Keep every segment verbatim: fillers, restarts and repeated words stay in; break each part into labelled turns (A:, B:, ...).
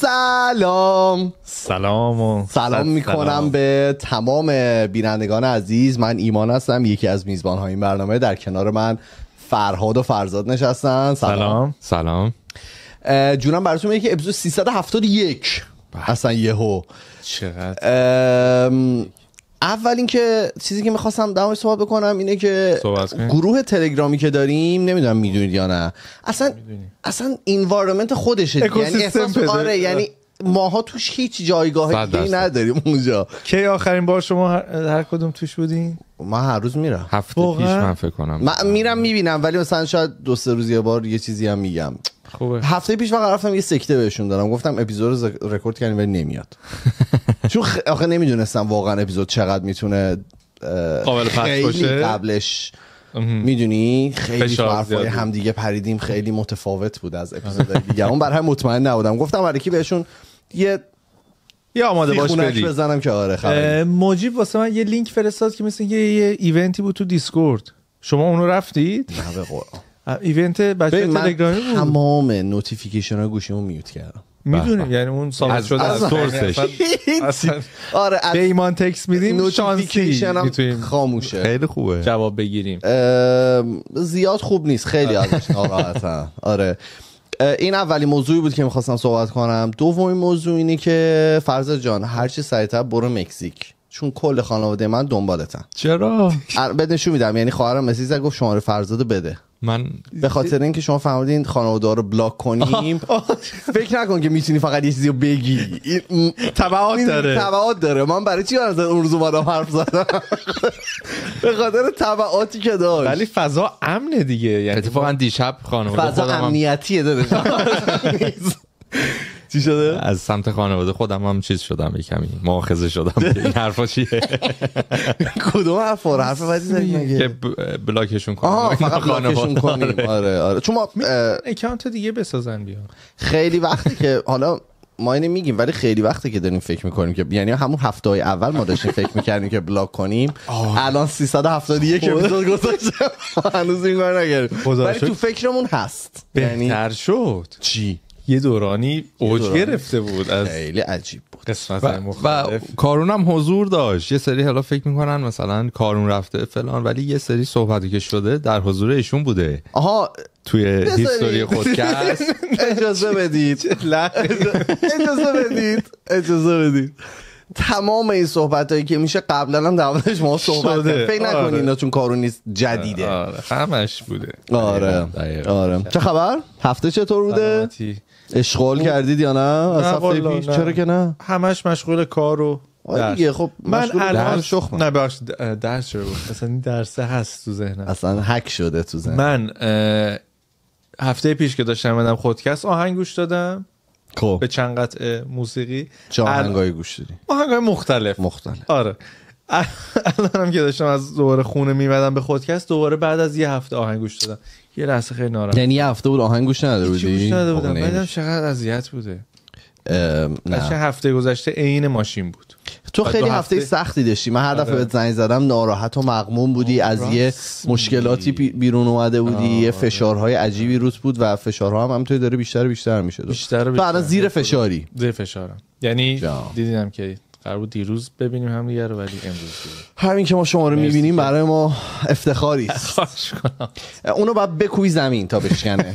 A: سلام
B: سلام و
A: سلام میکنم به تمام بینندگان عزیز. من ایمان هستم، یکی از میزبان‌های این برنامه. در کنار من فرهاد و فرزاد نشستن.
B: سلام
C: سلام.
A: جونم براتون میگه که اپیزود سیصد و هفتاد و یک اصلا یهو
B: چقدر.
A: اول اینکه چیزی که میخواستم در موردش صحبت بکنم اینه که گروه تلگرامی که داریم، نمیدونم میدونید یا نه، اصلا اصلا انوایرمنت خودشه، یعنی احساس آره یعنی ماها توش هیچ جایگاه دیگه نداریم اونجا.
B: کی آخرین بار شما هر, هر کدوم توش بودین؟
A: من هر روز میرم.
C: هفته پیش من فکر کنم
A: من میرم میبینم، ولی مثلا شاید دو سه روز یه بار یه چیزی هم میگم.
B: خوبه.
A: هفته پیش فقط رفتم یه سکته بهشون دادم، گفتم اپیزود رو رکورد کردیم ولی نمیاد. چون خ... آخه نمیدونستم واقعا اپیزود چقدر میتونه
B: قابل پخش باشه.
A: قبلش میدونی خیلی حرفای هم دیگه پریدیم، خیلی متفاوت بود از اپیزودهای دیگه. اون برای هم مطمئن نبودم، گفتم برای کی بهشون یه
B: یا آماده باش بدی
A: بزنم که آره خبر.
B: موجیب واسه من یه لینک فرستاد که مثل یه ایونتی بود تو دیسکورد. شما اونو رفتید؟
A: نه به قرآن.
B: ایونت بچه تلگرامی بود.
A: تمام نوتیفیکیشن ها گوشیمو میوت کردم.
B: میدونیم یعنی اون ثابت شده از سورسش.
A: آره
B: به ایمان تکست میدیم شانسی
A: میتونیم خاموشه.
C: خیلی خوبه
B: جواب بگیریم.
A: زیاد خوب نیست، خیلی ازش ناراحتم. آره این اولی موضوعی بود که میخواستم صحبت کنم. دومین موضوع اینه که فرزاد جان هر چی سریعتر برو مکزیک، چون کل خانواده من دنبالتن.
C: چرا؟
A: بد نشون میدم، یعنی خواهرم مسیج گفت شماره فرزادو بده.
C: من
A: به خاطر اینکه شما فهمیدین خانواده رو بلاک کنیم. فکر نکن که میتونی فقط یه چیزی رو بگی،
B: تبعات داره.
A: تبعات داره. من برای چی برای اون روز اومدم حرف زدم؟ به خاطر تبعاتی که داشت.
B: ولی فضا امنه دیگه، یعنی
C: اتفاقا دیشب خانواده
A: فضا امنیتیه داره. چی شده؟
C: از سمت خانواده خودم هم چیز شدم، یه کمی مؤاخذه شدم. این حرفا چیه؟
A: کدوم حرفا؟ حرف بدی زدی
C: که بلاکشون کنیم.
A: آها فقط بلاکشون کنیم. آره آره چون ما
B: اکانت دیگه بسازن بیا.
A: خیلی وقتی که حالا ما اینو میگیم، ولی خیلی وقتی که داریم فکر میکنیم که یعنی همون هفته‌های اول ما داشتیم فکر میکردیم که بلاک کنیم. الان سیصد و هفتاد و یک اپیزود گذاشتم هنوز این کار نکردیم، ولی تو فکرمون هست.
B: بهتر شد.
A: چی؟
B: یه دورانی اوج گرفته بود، از
A: خیلی عجیب بود
B: قسمت
C: و, و کارون هم حضور داشت. یه سری حالا فکر میکنن مثلا کارون رفته فلان، ولی یه سری صحبتی که شده در حضور ایشون بوده.
A: آها
C: توی هیستوری خودکست.
A: اجازه بدید اجازه بدید اجازه بدید تمام این صحبت هایی که میشه قبلا هم در موردش ما صحبت کردیم. فکر نکنید آره. اینا چون کارون نیست جدیده.
B: آره همش بوده.
A: آره آره. چه خبر؟ هفته چطور بوده؟ اشغال کردید یا نه از هفته پیش؟ چرا که نه؟
B: همش مشغول کار و
A: دیگه. خب
B: من الان
A: شخم
B: نه بخش درس شده بود، اصلا این درسه هست تو ذهنم،
A: اصلا هک شده تو ذهنم.
B: من هفته پیش که داشتم اومدم خودکست آهنگ گوش دادم.
A: خب
B: به چند قطعه موسیقی.
A: چه آهنگایی گوش دادی؟
B: آهنگای مختلف
A: مختلف
B: آره. الانم که داشتم از دوباره خونه میمدم به خودکست، دوباره بعد از یه هفته آهنگ گوش دادم. یه لحظه خیلی ناراحت.
A: یعنی یه هفته بود آهنگ گوش نداده بودی؟
B: گوش نداده بودم. بعدم چقدر اذیت بوده.
A: نه
B: چه هفته گذشته عین ماشین بود.
A: تو خیلی هفته سختی داشتی. من هر دفعه بهت زنگ زدم ناراحت و مغموم بودی، از یه مشکلاتی بیرون اومده بودی، یه فشارهای عجیبی روت بود و فشارها هم همونطوری داره بیشتر و بیشتر میشه.
B: بیشتر و
A: بیشتر. تو الان زیر فشاری.
B: زیر فشارم. یعنی دیدینم که قرار بود دیروز ببینیم هم دیگه رو، ولی امروز دیدیم.
A: همین که ما شما رو میبینیم برای ما افتخاری است.
B: خواهش کنم.
A: اونو باید بکوبی زمین تا بشکنه.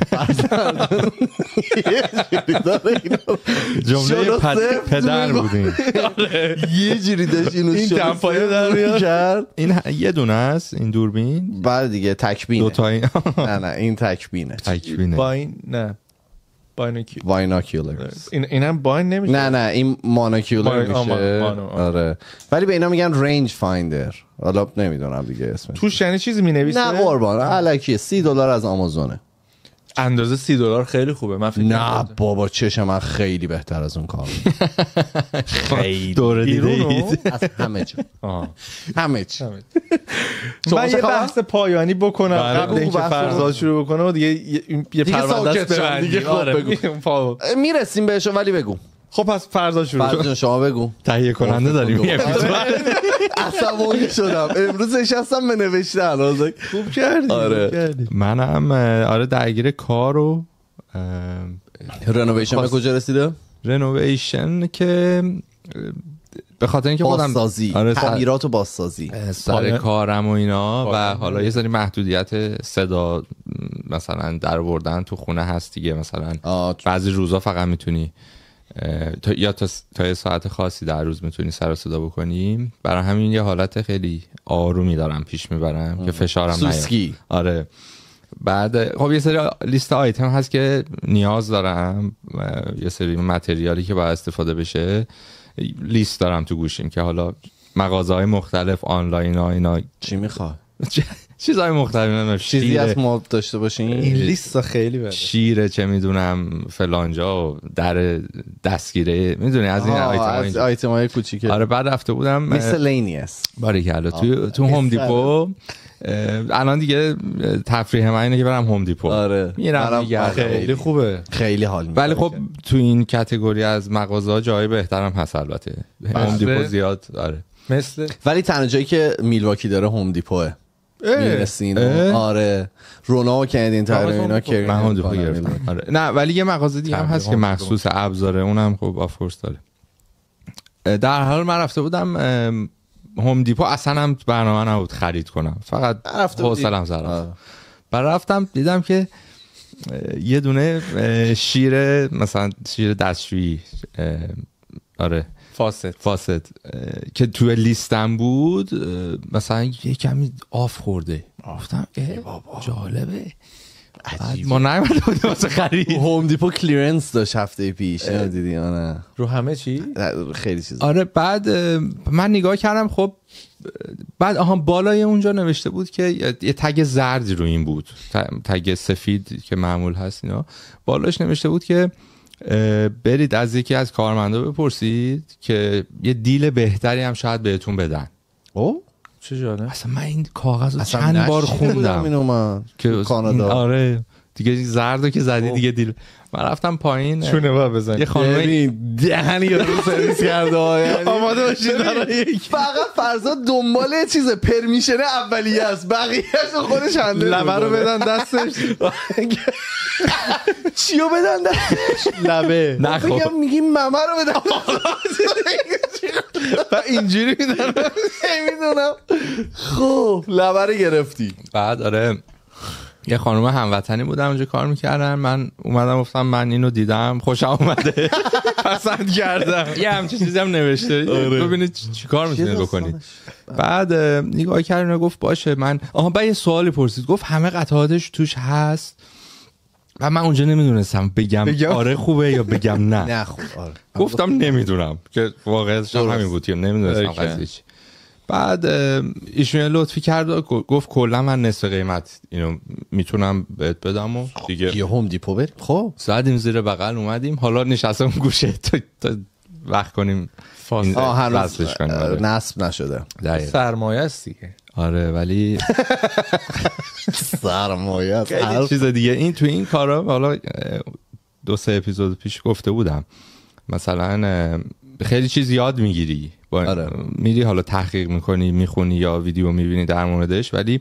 C: جمله پدر بودیم.
A: یه جوری داشت اینو
B: این دمپایی در
A: میاد.
C: این یه دونه است این دوربین.
A: بعد دیگه تکبینه.
C: دو تا این.
A: نه نه این تکبینه.
C: تکبینه.
B: با این نه
A: بایناکیولرز.
B: این اینم باین نمیشه.
A: نه نه این مانوکیولر میشه. آره ولی به اینا میگن رنج فایندر. حالا نمیدونم دیگه اسمش.
B: توش یعنی چیزی مینویسه؟
A: نه قربان الکیه. سی دلار از آمازونه.
B: اندازه سی دلار خیلی خوبه. من فکر
A: نه بابا چشم من خیلی بهتر از اون کار.
C: خیلی دوره دیدید
A: از همه چی. همه چی.
B: من یه بحث پایانی بکنم قبل اینکه فرزاد شروع بکنه و دیگه یه پرونده است ببندیم.
A: میرسیم بهش ولی بگو.
B: خب پس فرزاد شروع
A: کن. شما بگو.
C: تهیه کننده داریم یه اپیزود.
A: عصبانی شدم امروز نشستم به نوشتن.
B: خوب کردی.
A: آره
C: منم آره درگیر کار و
A: رنوویشن به کجا رسیده؟
C: رنوویشن که به خاطر اینکه خودم
A: بازسازی آره تعمیرات و بازسازی
C: سر کارم و اینا پایه. و حالا یه سری محدودیت صدا مثلا در آوردن تو خونه هست دیگه، مثلا بعضی روزا فقط میتونی تا یا تا تا ساعت خاصی در روز میتونی سر و صدا بکنی. برای همین یه حالت خیلی آرومی دارم پیش میبرم که فشارم نیاد. آره بعد خب یه سری لیست آیتم هست که نیاز دارم، یه سری متریالی که باید استفاده بشه لیست دارم تو گوشیم که حالا مغازه‌های مختلف آنلاین ها اینا
A: چی میخواد
C: چیزهای مختلف
A: چیزی از ما داشته باشین.
B: این لیست خیلی بده
C: شیره چه میدونم فلانجا و در دستگیره میدونی از این
A: آیتم آیتم های کوچیکه.
C: آره بعد رفته بودم
A: میسلینیس
C: باریکلا تو تو هوم دیپو. الان دیگه تفریح من اینه که برم هوم دیپو.
A: آره
C: میرم
B: خیلی خوبه
A: خیلی حال میده.
C: ولی خب تو این کاتگوری از مغازه‌ها جای بهترم هست البته. هوم دیپو زیاد آره
B: مثل
A: ولی تنها جایی که میلواکی داره هوم دیپوه. میرسین آره رونا و کندین تایر اینا که
C: من هوم دیپو گرفتم. آره نه ولی یه مغازه دیگه هم هست که مخصوص ابزاره، اونم خب آف کورس داره. در حال من رفته بودم هوم دیپو، اصلا هم برنامه نبود خرید کنم، فقط حوصله‌ام سر رفت. بعد رفتم دیدم که یه دونه شیر مثلا شیر دستشویی آره
B: فاسد
C: فاسد که توی لیستم بود مثلا یه کمی آف خورده. گفتم ای بابا جالبه. ما نمی‌دونیم بودیم واسه خرید.
A: هوم دیپو کلیرنس داشت هفته پیش دیدی آره
B: رو همه چی
A: خیلی چیز.
C: آره بعد من نگاه کردم خب بعد آها بالای اونجا نوشته بود که یه تگ زرد رو این بود، تگ سفید که معمول هست اینا، بالاش نوشته بود که برید از یکی از کارمندا بپرسید که یه دیل بهتری هم شاید بهتون بدن.
A: او
C: چه جالب. اصلا من این کاغذ رو چند بار خوندم
A: اینو من
C: که
A: کانادا
C: آره دیگه زردو که زدی دیگه دیل. من رفتم پایین
B: چونه با بزن
C: یه خانم
A: دهنی رو سرویس کرده
B: آماده باشید برای
A: فقط فرزاد دنبال چیز پرمیشن اولیه است، بقیه‌اش خودش هندل
B: لبه رو بدن دستش.
A: چیو بدن دستش؟
B: لبه.
C: نه خب
A: بگم میگیم ممه رو بدن
B: و اینجوری میدن
A: نمیدونم. خب لبه رو گرفتی.
C: بعد آره یه خانم هموطنی بودم اونجا کار میکردن، من اومدم گفتم من اینو دیدم خوشم اومده
B: پسند کردم،
C: یه همچین چیزی هم نوشته ببینید چی کار میتونید بکنید. بعد نگاه کردن و گفت باشه من آها بعد یه سوالی پرسید، گفت همه قطعاتش توش هست و من اونجا نمیدونستم بگم, بگم آره خوبه یا بگم نه.
A: نه خوب آره.
C: گفتم نمیدونم که واقعیتش همین بود که نمیدونستم قضیه چی. بعد ایشون لطفی کرد و گفت کلا من نصف قیمت اینو میتونم بهت بدم و دیگه
A: یه هوم دیپو بریم. خب
C: زدیم زیر بغل اومدیم، حالا نشستم گوشه تا, تا وقت کنیم
A: آه هنوز نصب نشده.
B: سرمایه است دیگه.
C: آره ولی
A: سرمایه است
C: خیلی چیز دیگه. این تو این کارا حالا دو سه اپیزود پیش گفته بودم مثلا خیلی چیز یاد میگیری با آره. میری حالا تحقیق میکنی میخونی یا ویدیو میبینی در موردش، ولی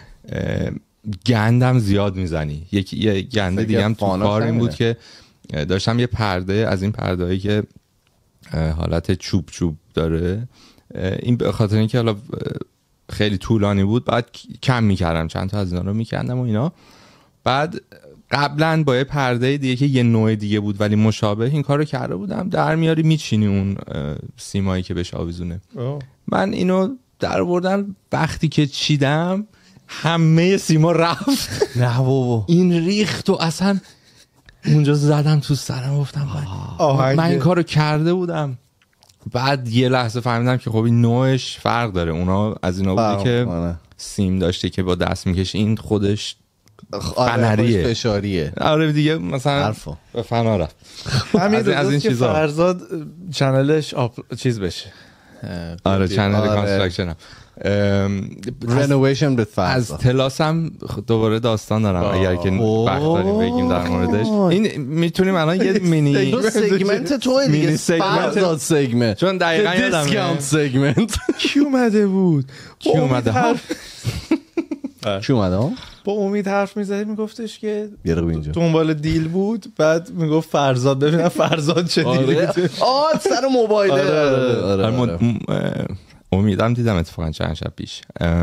C: گندم زیاد میزنی. یکی یه گنده دیگه هم تو کار این بود که داشتم یه پرده از این پرده‌ای که حالت چوب چوب داره، این به خاطر اینکه حالا خیلی طولانی بود بعد کم میکردم، چند تا از اینا رو میکندم و اینا. بعد قبلا با یه پرده دیگه که یه نوع دیگه بود ولی مشابه این کارو کرده بودم، در میاری میچینی اون سیمایی که بهش آویزونه.
B: أوه.
C: من اینو در بردم وقتی که چیدم همه سیما رفت.
A: نه بابا
C: این ریخت و اصلا اونجا زدم تو سرم گفتم من این کارو کرده بودم. بعد یه لحظه فهمیدم که خب این نوعش فرق داره، اونا از اینا بودی که سیم داشته که با دست میکشی، این خودش فنریه
A: فشاریه.
C: آره دیگه مثلا به فنا رفت.
B: همین از این چیزا فرزاد چنلش آپ... چیز بشه.
C: آره چنل کانستراکشن
A: رنوویشن به فرزاد.
C: از تلاسم دوباره داستان دارم اگر که وقت داریم بگیم در موردش. این میتونیم الان یه مینی
A: سگمنت توی دیگه فرزاد سگمنت،
C: چون دقیقاً یادمه
A: دیسکاونت سگمنت
B: کی اومده بود
C: کی اومده ها
A: کی اومده ها
B: با امید حرف میزد میگفتش که دنبال دیل بود، بعد میگفت فرزاد ببینم فرزاد چه دیلی بود.
A: آه سر موبایل.
C: آره آره امیدم دیدم اتفاقا چند شب پیش.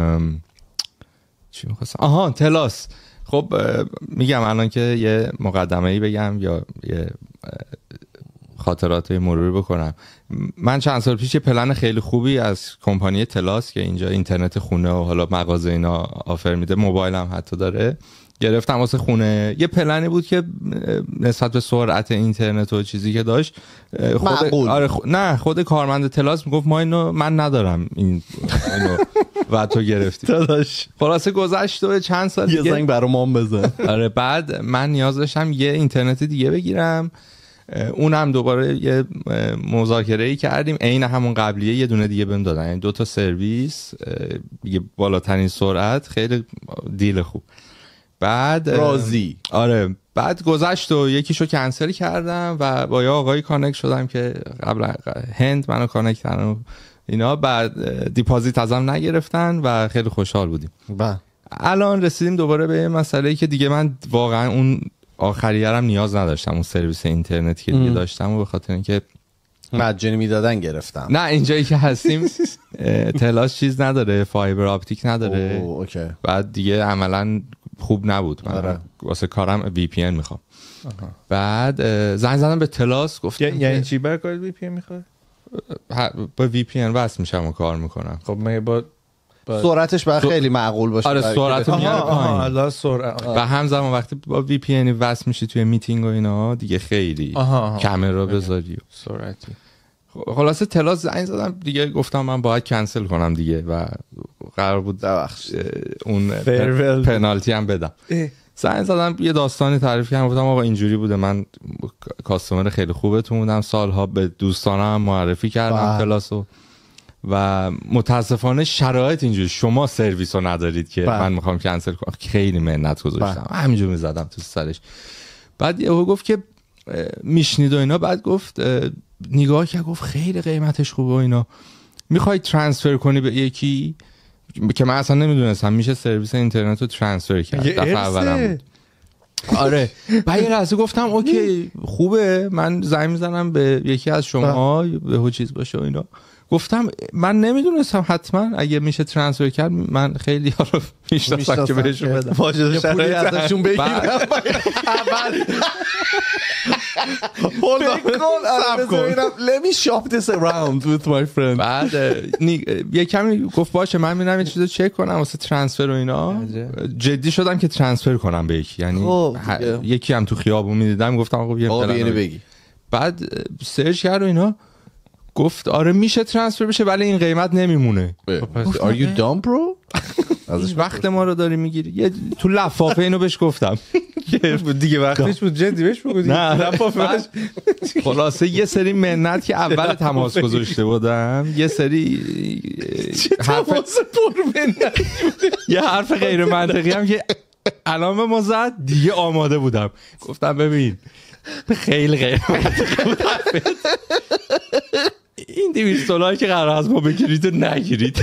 C: چی می‌خواستم؟ آها تلاس. خب میگم الان که یه مقدمه‌ای بگم یا یه خاطرات مرور بکنم. من چند سال پیش یه پلن خیلی خوبی از کمپانی تلاس که اینجا اینترنت خونه و حالا مغازه اینا آفر میده، موبایل هم حتی داره، گرفتم واسه خونه. یه پلنی بود که نسبت به سرعت اینترنت و چیزی که داشت خود آره خ... نه خود کارمند تلاس میگفت ما اینو من ندارم این اینو و تو گرفتی داداش. خلاصه گذشت و چند سال
A: دیگه یه زنگ برام مام بزن.
C: آره بعد من نیاز داشتم یه اینترنت دیگه بگیرم، اونم دوباره یه مذاکره‌ای کردیم عین همون قبلیه یه دونه دیگه بهم دادن، یعنی دو تا سرویس یه بالاترین سرعت، خیلی دیل خوب. بعد
A: راضی
C: آره بعد گذشت و یکیشو کنسل کردم و با یه آقایی کانکت شدم که قبل هند منو کانکت کردن اینا، بعد دیپازیت ازم نگرفتن و خیلی خوشحال بودیم.
A: با
C: الان رسیدیم دوباره به مسئله‌ای که دیگه من واقعا اون آخریارم نیاز نداشتم، اون سرویس اینترنتی که دیگه داشتم و به خاطر اینکه
A: مجانی میدادن گرفتم.
C: نه اینجایی که هستیم تلاش چیز نداره، فایبر آپتیک نداره.
A: اوه، اوکی.
C: بعد دیگه عملا خوب نبود، من آره. واسه کارم وی پی ان میخوام. بعد زنگ زدم به تلاس گفتم
B: یعنی چی برای کار وی پی ان میخواد؟
C: با وی پی ان وصل میشم و کار میکنم.
B: خب من با
A: سرعتش باید خیلی معقول باشه.
C: آره سرعت میاره
B: پایین. سرعت
C: و همزمان وقتی با وی پی ان وصل میشی توی میتینگ و اینا دیگه خیلی کامera بذاری و
B: سرعتی.
C: خلاصه تلاس زنگ زدم دیگه، گفتم من باید کنسل کنم دیگه و قرار بود اون پنالتی هم بدم. زنگ زدم یه داستانی تعریف کردم، گفتم آقا اینجوری بوده، من کاستمر خیلی خوبتون بودم، سالها به دوستانم معرفی کردم تلاسو و متاسفانه شرایط اینجوری شما سرویس رو ندارید که من میخوام کنسل کنم. خیلی منت گذاشتم همینجور میزدم تو سرش. بعد یهو گفت که میشنید و اینا، بعد گفت نگاه که گفت خیلی قیمتش خوبه و اینا، میخوای ترانسفر کنی به یکی که من اصلا نمیدونستم میشه سرویس اینترنت رو ترانسفر کرد، دفعه اولم بود. آره بعد یه لحظه گفتم اوکی خوبه، من زنگ میزنم به یکی از شما به هو چیز باشه و اینا. گفتم من نمیدونستم، حتما اگه میشه ترانسفر کرد من خیلی ها رو میشناسم که بهشون بدم،
A: واجد شرایط ازشون بگیرم. اول Hold on, let me shop this around with my friend.
C: بعد یه کمی گفت باشه من میرم یه چیزو چک کنم واسه ترانسفر و اینا. جدی شدم که ترانسفر کنم به یکی، یعنی یکی هم تو خیابون میدیدم گفتم آقا بیا
A: بگی. بعد
C: سرچ کرد و اینا، گفت آره میشه ترانسفر بشه ولی این قیمت نمیمونه.
A: Are you dumb bro؟
C: ازش وقت ما رو داری میگیری. یه تو لفافه اینو بهش گفتم
B: دیگه وقتش بود جدی بهش بگو دیگه. لفافه
C: خلاصه یه سری منت که اول تماس گذاشته بودم، یه سری
B: حرف پر منت،
C: یه حرف غیر منطقی هم که الان به ما زد دیگه آماده بودم. گفتم ببین خیلی غیر منطقی بود این دویست دلار که قرار از ما بگیرید و نگیرید،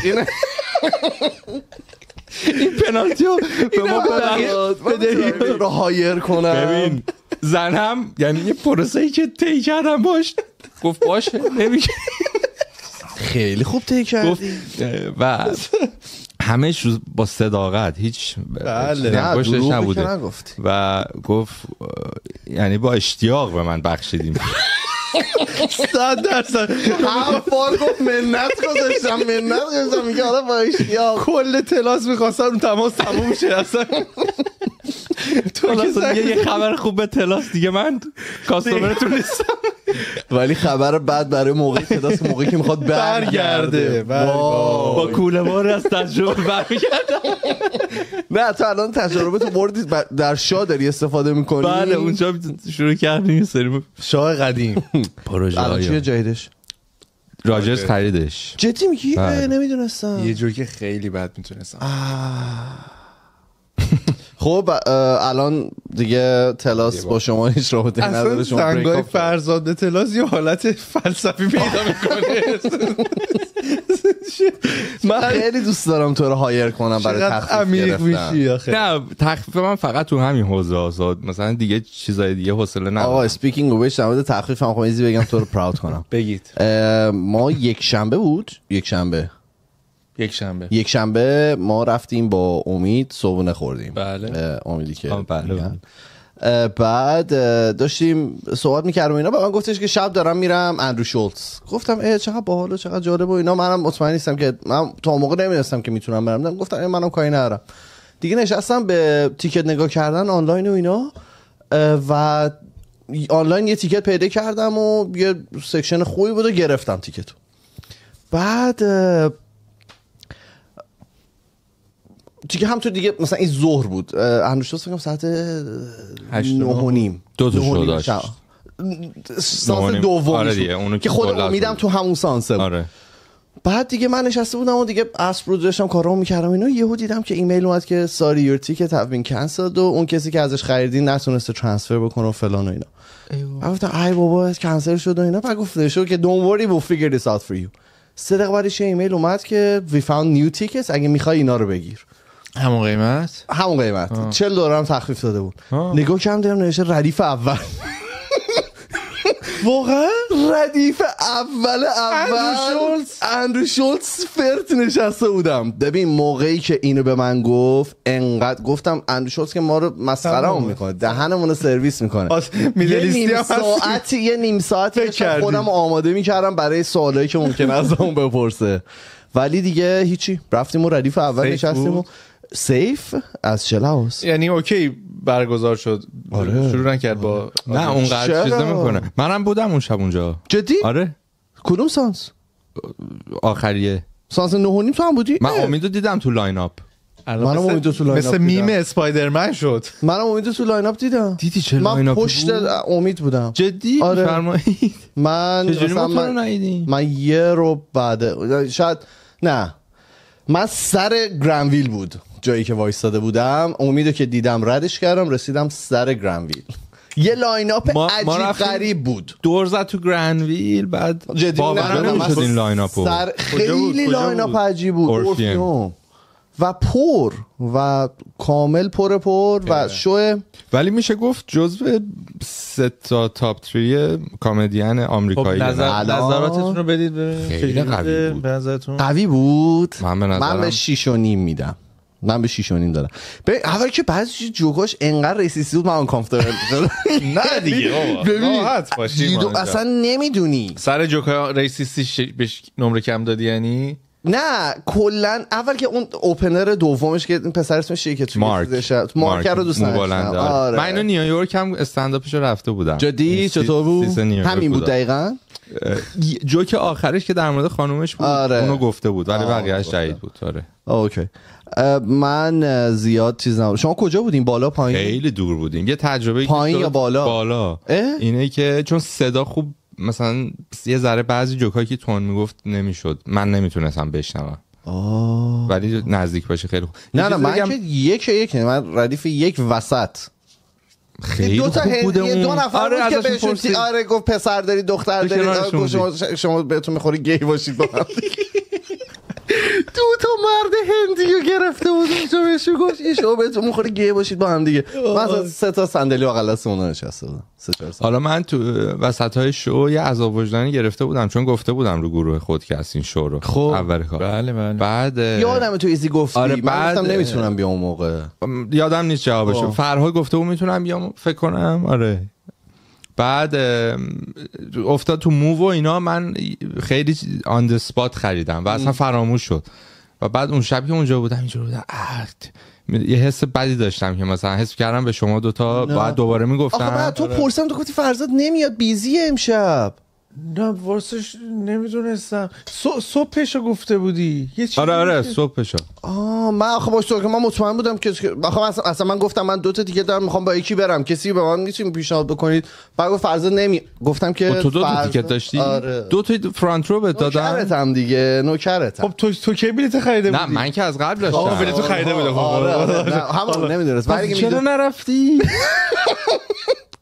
C: این پنالتی رو به ما
A: بدهید رو هایر کنم.
C: ببین زنم یعنی یه پروسه‌ای که طی کردم باش، گفت باشه نمیشه.
A: خیلی خوب طی کردی
C: و همش با صداقت، هیچ
A: بله
C: پشتش نبوده و گفت یعنی با اشتیاق به من بخشیدیم.
A: صد درصد هم بار گفت منت گذاشتم منت گذاشتم میگه آره با اشتیاق.
B: کل تلاس میخواستم اون تماس تموم شه اصلا.
C: تو یه خبر خوب به تلاس دیگه، من کاستومرتون نیستم
A: ولی خبر بعد برای موقع تلاس موقعی که میخواد برگرده
C: با کوله بار از تجربه برمیگردم.
A: نه تو الان تجربه تو بردی در شاه داری استفاده میکنی؟
C: بله اونجا شروع کردیم یه سری
A: شاه قدیم.
C: پروژه
A: الان چیه جدیدش؟
C: راجرز خریدش.
A: جدی میگی؟ نمیدونستم.
B: یه جوری که خیلی بد میتونستم.
A: خب الان دیگه تلاس با شما هیچ رابطه نداره. شما
B: سنگای فرزاد تلاس یه حالت فلسفی پیدا میکنه.
A: من خیلی دوست دارم تو رو هایر کنم برای تخفیف گرفتن.
C: نه تخفیف من فقط تو همین حوزه آزاد، مثلا دیگه چیزای دیگه حوصله ندارم.
A: آقا اسپیکینگ اوش در مورد تخفیف هم خواهیزی بگم تو رو پراود کنم.
B: بگید.
A: ما یک شنبه بود یک شنبه
B: یک شنبه
A: یک شنبه ما رفتیم با امید صبحونه خوردیم.
B: بله
A: امیدی که
C: بله بله.
A: بعد داشتیم صحبت میکردم اینا، به من گفتش که شب دارم میرم اندرو شولتز. گفتم اه چقدر باحال و چقدر جالب و اینا. منم مطمئن نیستم که من تا موقع نمیدونستم که میتونم برم. گفتم منم کاری ندارم دیگه. نشستم به تیکت نگاه کردن آنلاین و اینا و آنلاین یه تیکت پیدا کردم و یه سکشن خوبی بود و گرفتم تیکتو. بعد دیگه همونطور دیگه مثلا این ظهر بود، اندروشوز فکرم ساعت نه و نیم
C: دو تا شو داشت
A: سانس دومی که خود امیدم تو همون سانسه بود.
C: آره.
A: بعد دیگه من نشسته بودم و دیگه عصر رو داشتم کارامو میکردم اینا، یهو دیدم که ایمیل اومد که ساری یور تیکت هاف بین کانسلد و اون کسی که ازش خریدین نتونسته ترانسفر بکنه و فلان و اینا. بعد گفتم ای بابا کنسل شد و اینا. بعد گفته شو که don't worry we'll figure this out for you. سه دقیقه بعدش ایمیل اومد که we found new tickets، اگه میخوای اینا رو بگیر.
B: همون قیمت
A: همون قیمت چهل دلار هم تخفیف داده بود. آه. نگاه کردم دیدم نوشته ردیف اول.
B: واقعا
A: ردیف اول اول اندرو شولتز فرت نشسته بودم. ببین موقعی که اینو به من گفت انقدر گفتم اندرو شولتز که ما رو مسخرهمون میکنه، دهنمون رو سرویس میکنه. یه نیم ساعتی یه نیم ساعتی خودم آماده میکردم برای سوالایی که ممکن از اون بپرسه، ولی دیگه هیچی، رفتیم و ردیف اول نشستیم و سیف از چلاوس.
B: یعنی اوکی برگزار شد.
A: آره.
B: شروع نکرد با
C: نه اونقدر چیز نمیکنه. منم بودم اون شب اونجا.
A: جدی؟
C: آره.
A: کدوم سانس؟
C: آخریه.
A: سانس نه و نیم تو هم بودی؟
C: من امیدو دیدم تو لاین اپ.
A: منم امیدو تو لاین اپ
B: مثل میم اسپایدرمن شد.
A: منم امیدو تو لاین اپ دیدم.
C: دیدی چه لاین
A: اپ؟ من پشت امید بودم.
C: جدی؟
A: آره.
C: فرمایید.
A: من
C: مثلا من
A: من یه رو بعد شاید نه من سر گرانویل بود جایی که وایستاده بودم، امیدو که دیدم ردش کردم رسیدم سر گرانویل. یه لاین اپ عجیب غریب بود.
C: دور زد تو گرانویل. بعد
A: باورم
C: نمیشد این لاین اپو.
A: خیلی لاین اپ عجیب بود. اورفیوم و پر و کامل پر پر و شو.
C: ولی میشه گفت جزو سه تا تاپ تری کمدین آمریکایی.
B: خب نظر نظراتتون رو بدید ببینید.
C: خیلی قوی بود.
A: قوی بود.
C: من به نظرم
A: من به شش و نیم میدم. من به شش و نیم دادم. ببین اول که بعضی جوکاش انقدر ریسیسی بود من اون کامفورتبل
B: نه دیگه بابا راحت باشی.
A: اصلا نمیدونی
B: سر جوکا ریسیسی بهش نمره کم دادی یعنی؟
A: نه کلا اول که اون اوپنر دومش که پسر اسمش چیه که توی
C: مارک
A: مارک رو دوست داشتم.
C: آره. من اینو نیویورک هم استندآپشو رفته بودم.
A: جدی چطور بود؟ همین بود دقیقاً.
C: جوک آخرش که در مورد خانومش بود
A: آره.
C: اونو گفته بود ولی بقیه‌اش جدید بود. آره
A: اوکی. من زیاد چیز نبود. شما کجا بودین؟ بالا پایین؟
C: خیلی دور بودیم. یه تجربه
A: پایین یا بالا؟
C: بالا. اینه که چون صدا خوب مثلا یه ذره بعضی جوکایی که تون میگفت نمیشد، من نمیتونستم بشنوم.
A: آه.
C: ولی نزدیک باشه خیلی خوب.
A: نه نه من که یک یک من ردیف یک وسط
C: خیلی
A: دو تا
C: خوب بوده اون.
A: دو نفر
C: آره
A: بود که بهشون آره گفت پسر داری دختر داری شما شما بهتون میخوری گی باشید با هم. دو تا مرد هندیو گرفته بود اونجا بهشون گفت این شما بهتون میخوری گی باشید با هم دیگه. من سه تا صندلی بغل دست اونها نشسته بودم.
C: حالا من تو وسطای شو یه عذاب وجدانی گرفته بودم چون گفته بودم رو گروه خود که از این شو رو
A: خب.
C: اول کار.
B: بله بله.
C: بعد
A: یادم تو ایزی گفتی.
C: آره
A: من گفتم نمیتونم بیام اون موقع.
C: یادم نیست جوابشو. فرهاد گفته بود میتونم بیام فکر کنم. آره بعد افتاد تو موو و اینا. من خیلی آن د اسپات خریدم و اصلا فراموش شد. و بعد اون شب که اونجا بودم اینجوری بودم یه حس بدی داشتم که مثلا حس کردم به شما دوتا باید دوباره میگفتم.
A: آخه بعد تو پرسم تو گفتی فرزاد نمیاد بیزیه امشب.
B: نه واسش نمیدونستم. صبحشو گفته بودی یه چیزی.
C: آره آره صبحشو.
A: آه من آخه باش تو که من مطمئن بودم که آخه اصلا, اصلا من گفتم من دو تا دیگه دارم میخوام با یکی برم کسی به من میتونید پیشنهاد بکنید. بعد گفت فرزاد نمی گفتم که
C: تو دو تا تیکت داشتی.
A: آره.
C: دو تا فرانت رو بهت دادم.
A: نوکرتم دیگه نوکرتم.
B: خب تو تو کی بلیت خریده بودی؟
C: نه من که از قبل داشتم.
B: آها بلیت خریده بودم.
A: آره همون نمیدونست.
C: چرا نرفتی؟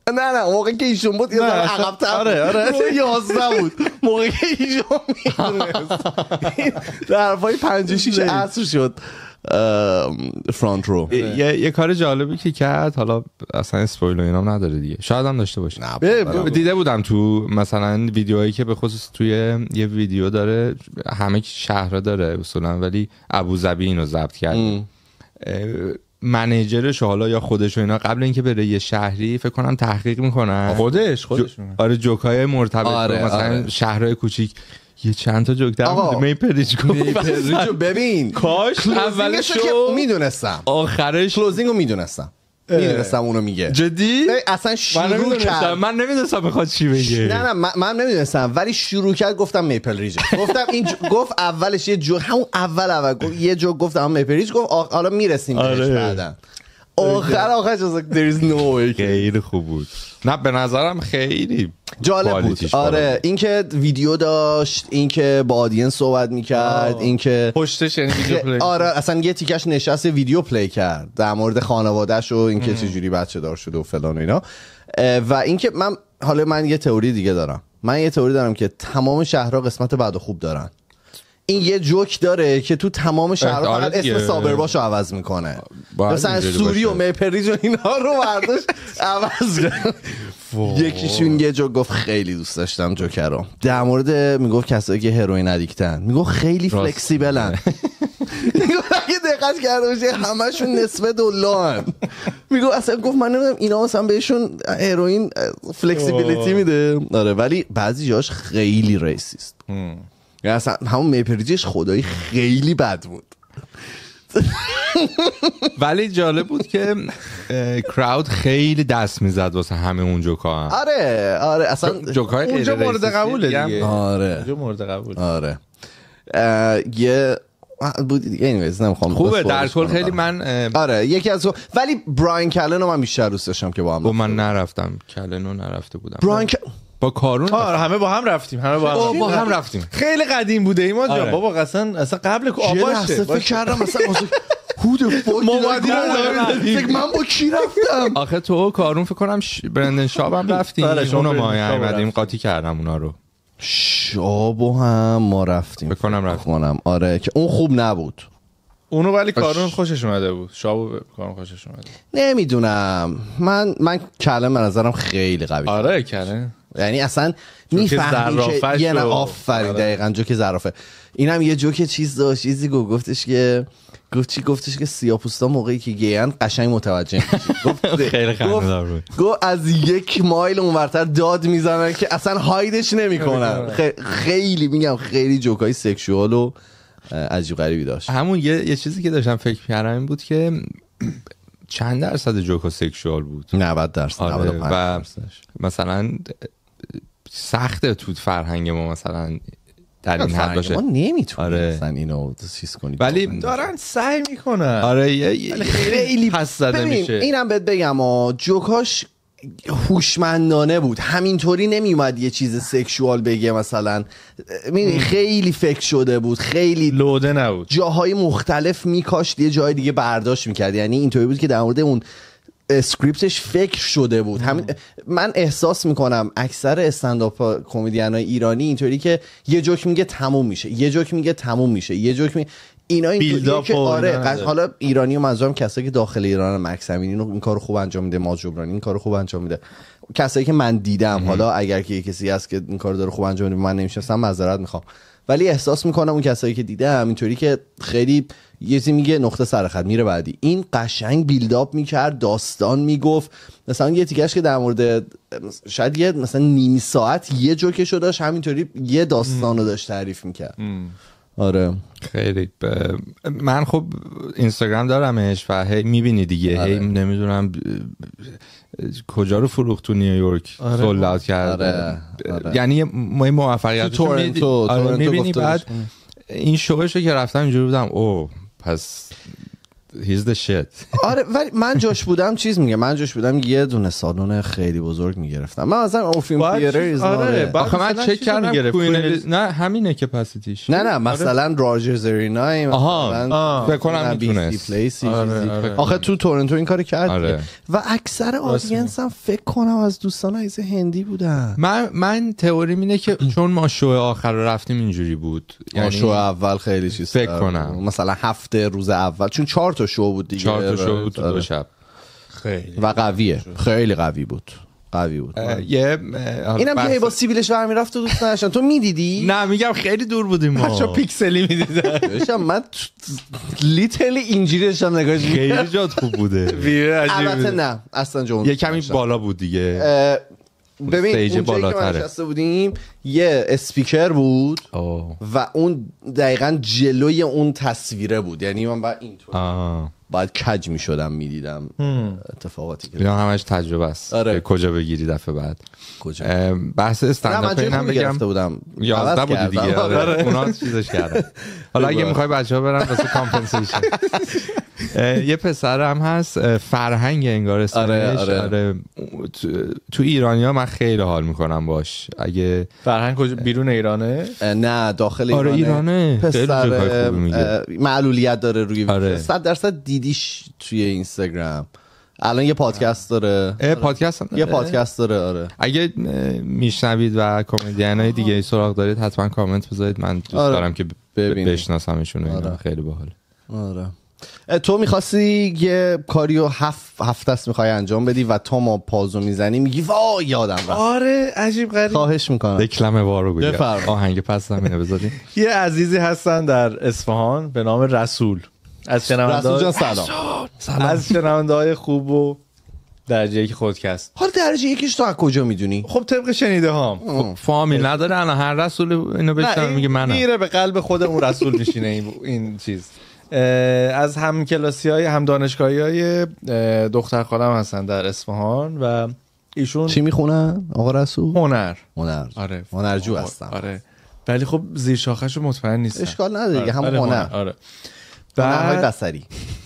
A: نه نه موقعی که ایشون بود یه ذره عقب‌تر.
B: آره آره
A: یازده بود موقعی که ایشون میدونست در پای پنج و شیش عصر شد فرانت رو.
C: یه یه کار جالبی که کرد، حالا اصلا اسپویل و اینام نداره دیگه، شاید هم داشته باشه. دیده بودم تو مثلا ویدیوهایی که به خصوص توی یه ویدیو داره، همه شهرها داره اصولا، ولی ابوظبی اینو ضبط کرده. منیجرش حالا یا خودش و اینا قبل اینکه بره یه شهری فکر کنم تحقیق میکنن.
B: خودش خودش
C: جو... آره جوکای مرتبط
A: آره،
C: مثلا
A: آره.
C: شهرهای کوچیک یه چند تا جوک در میپریج
A: گفت ببین
C: کاش اولش رو
A: میدونستم،
C: آخرش
A: کلوزینگ رو میدونستم میدونستم اونو میگه.
C: جدی؟
A: اصلا شروع کرد
C: من نمیدونستم میخواد چی بگه.
A: نه نه من, من نمیدونستم ولی شروع کرد گفتم میپل ریج. گفتم این ج... گفت اولش یه جو همون اول اول گفت یه جو گفتم میپل ریج، گفت آ... حالا میرسیم بهش بعداً. آخر آخر جز there is no way.
C: خیلی خوب بود. نه به نظرم خیلی
A: جالب بود. آره اینکه ویدیو داشت، اینکه با آدینس صحبت میکرد، اینکه
B: پشتش یعنی ویدیو پلی.
A: آره اصلا یه تیکش نشست ویدیو پلی کرد در مورد خانواده‌اش و اینکه چجوری بچه دار شده و فلان و اینا. و اینکه من حالا من یه تئوری دیگه دارم. من یه تئوری دارم که تمام شهرها قسمت بد و خوب دارن. این یه جوک داره که تو تمام شهرها فقط اسم سابرباشو عوض میکنه. مثلا سوری و میپریج و اینا رو برداشت عوض کرد. یکیشون یه جوک گفت خیلی دوست داشتم جوکر رو، در مورد میگفت کسایی که هروئین ادیکتن، میگفت خیلی فلکسیبلن. میگفت اگه دقت کرده باشه همشون نصف دلان. میگفت اصلا گفت من نمیدونم اینا مثلا بهشون هروئین فلکسیبیلیتی میده. آره ولی بعضی جاش خیلی ریسیست. اصلا همون میپریجش خدایی خیلی بد بود.
C: ولی جالب بود که کراود خیلی دست میزد واسه همه اون جوکا.
A: آره آره اصلا
C: جوکای
B: اونجا مورد قبوله دیگه.
A: آره
B: اونجا مورد قبول.
A: آره یه بود دیگه. اینویز نمیخوام
C: خوبه در کل خیلی من
A: آره یکی از ولی براین کلن رو من بیشتر دوست داشتم که با هم.
C: با من نرفتم کلن رو نرفته بودم.
A: براین
C: با کارون
B: آره همه با هم رفتیم همه با هم
C: با هم رفتیم.
B: خیلی قدیم بوده ایمان جان. آره. بابا اصلا اصلا قبل آباشه
A: فکر کردم مثلا هود فوق من با کی رفتم.
C: آخه تو کارون فکر کنم ش... برندن شاب هم رفتیم. اونو ما اومدیم قاطی کردم اونا رو.
A: شابو هم ما رفتیم
C: فکر کنم رفتم.
A: آره که اون خوب نبود
B: اونو، ولی کارون خوشش اومده بود. شابو کارون خوشش اومده.
A: نمیدونم من من کلم به نظرم خیلی قوی.
B: آره کلم
A: یعنی اصلا میفهمی که یه نه آفرین دقیقاً جوک زرافه. اینم یه جوک چیز داشت، چیزی گفتش که گفت چی گفتش که سیاه‌پوستا موقعی که گیان قشنگ متوجه گفت
C: خیلی خنده‌دار بود.
A: گفت از یک مایل اونورتر داد میزنن که اصلا هایدش نمیکنن. خیلی میگم خیلی جوکای سکشوال و عجیب غریبی داشت.
C: همون یه یه چیزی که داشتم فکر می‌کردم این بود که چند درصد جوکا سکشوال بود؟
A: نود درصد.
C: آره و مثلا سخته تو فرهنگ ما مثلا در این حد باشه.
A: ما نمیتونیم آره. مثلا اینو چیز کنیم
B: ولی دارن سعی میکنن.
C: آره یه
A: خیلی
C: پس زده میشه.
A: اینم بهت بگم ها جوکاش هوشمندانه بود، همینطوری نمیومد یه چیز سکشوال بگه مثلا. خیلی فکر شده بود، خیلی
B: لوده نبود،
A: جاهای مختلف میکاشت یه جای دیگه برداشت میکرد. یعنی اینطوری بود که در مورد اون اسکریپتش فکر شده بود. همین من احساس میکنم اکثر استندآپ کمدینای ایرانی اینطوری که یه جوک میگه تموم میشه، یه جوک میگه تموم میشه، یه جوک می اینا اینطوریه که آره قش... حالا ایرانی و منظورم کسایی که داخل ایران، مکس امینی این کارو خوب انجام میده، ماج جبرانی این کارو خوب انجام میده، کسایی که من دیدم. حالا اگر که کسی هست که این کارو داره خوب انجام میده من نمیشناسم معذرت میخوام، ولی احساس میکنم اون کسایی که دیدم اینطوری که خیلی یه چیزی میگه نقطه سر خط میره بعدی. این قشنگ بیلداپ میکرد، داستان میگفت. مثلا یه تیکش که در مورد شاید یه مثلا نیم ساعت یه جوکشو داشت همینطوری یه داستانو داشت تعریف میکرد. آره
C: خیلی ب... من خب اینستاگرام دارمش و هی میبینی دیگه. آره. هی نمیدونم کجا رو فروخت تو نیویورک. آره. سولد اوت کرد. آره. آره. یعنی ما موفقیت
A: تو تورنتو
C: آره میبینی. بعد این شوهشو که رفتم اینجوری بودم او پس he's the shit.
A: آره ولی من جاش بودم چیز میگه من جاش بودم یه دونه سالن خیلی بزرگ میگرفتم. من مثلا اوفیم تیاتر
C: آره آخه من چک کردم کوین نه همینه کپاسیتیش.
A: نه نه مثلا راجرز ارینای
C: مثلا فکر کنم
A: میتونست. آخه تو تورنتو این کارو کرد. آره. و اکثر آدینس هم فکر کنم از دوستان عزیز هندی بودن.
C: من من تئوریم اینه که چون ما شو آخر رفتیم اینجوری بود.
A: یعنی شو اول خیلی چیز
C: فکر کنم
A: مثلا هفته روز اول چون چهار تا شو بود دیگه.
C: چهار تا شو بود تو دو شب.
A: خیلی و قویه خیلی قوی بود. قوی بود.
C: یه
A: اینم که با سیبیلش برمی رفت و دوست نداشتم. تو میدیدی؟
C: نه میگم خیلی دور بودیم ما.
B: بچا پیکسلی میدیدن.
A: من لیتلی اینجوری داشتم نگاهش.
C: خیلی جات خوب بوده.
A: البته نه اصلا جون.
C: یه کمی بالا بود دیگه.
A: ببین اونجایی که ما نشسته بودیم یه اسپیکر بود آه. و اون دقیقاً جلوی اون تصویره بود. یعنی من بعد اینطور باید کج می شدم می دیدم اتفاقاتی که
C: اینا همش تجربه است. آره. کجا بگیری دفعه بعد
A: کجا
C: بحث استندآپ اینم بگم
A: بودم
C: یازده بودی دیگه. آره. اونا چیزش کردن. حالا اگه میخوای بچه‌ها برن واسه کامپنسیشن یه پسرم هست فرهنگ انگار اسمش.
A: آره آره.
C: آره. تو ایرانیا من خیلی حال میکنم باش. اگه
B: فرهنگ کجا بیرون ایرانه؟
A: نه داخل ایرانه.
C: آره ایرانه.
A: پسر معلولیت داره روی آره. صد درصد دیدیش توی اینستاگرام. الان یه پادکست داره.
C: اه پادکست
A: یه پادکست داره. آره
C: اگه میشنوید و کمدینای دیگه سراغ دارید حتما کامنت بذارید. من دوست آره. دارم که بشناسمشون. آره. خیلی باحال.
A: آره تو میخواستی یه کاریو هفت هفته است میخوای انجام بدی و تو ما پازو میزنی میگی وای یادم رفت.
B: آره عجیب غریب.
A: خواهش میکنم
C: یک کلمه وارو بگو. آهنگ پس زمینه بذارید.
B: یه عزیزی هستن در اصفهان به نام رسول. از شنونده‌های
A: سلام.
B: سلام. از شنونده‌های خوب و درجه یک خودکست.
A: حالا درجه یکیش تو از کجا میدونی؟
B: خب طبق شنیده هام.
C: فامیل نداره الان هر رسول اینو بشنوه میگه منم.
B: میره به قلب خود اون رسول میشینه این این چیز. از هم کلاسی های هم دانشگاهی های دختر خالم هستن در اصفهان و ایشون
A: چی میخونن آقا رسول؟
B: هنر.
A: هنر.
B: آره.
A: هنرجو هستن.
B: آره. ولی خب زیر شاخه‌شو مطمئن نیستن.
A: اشکال نداره دیگه. همون هنر.
B: آره.
A: هنرهای بصری.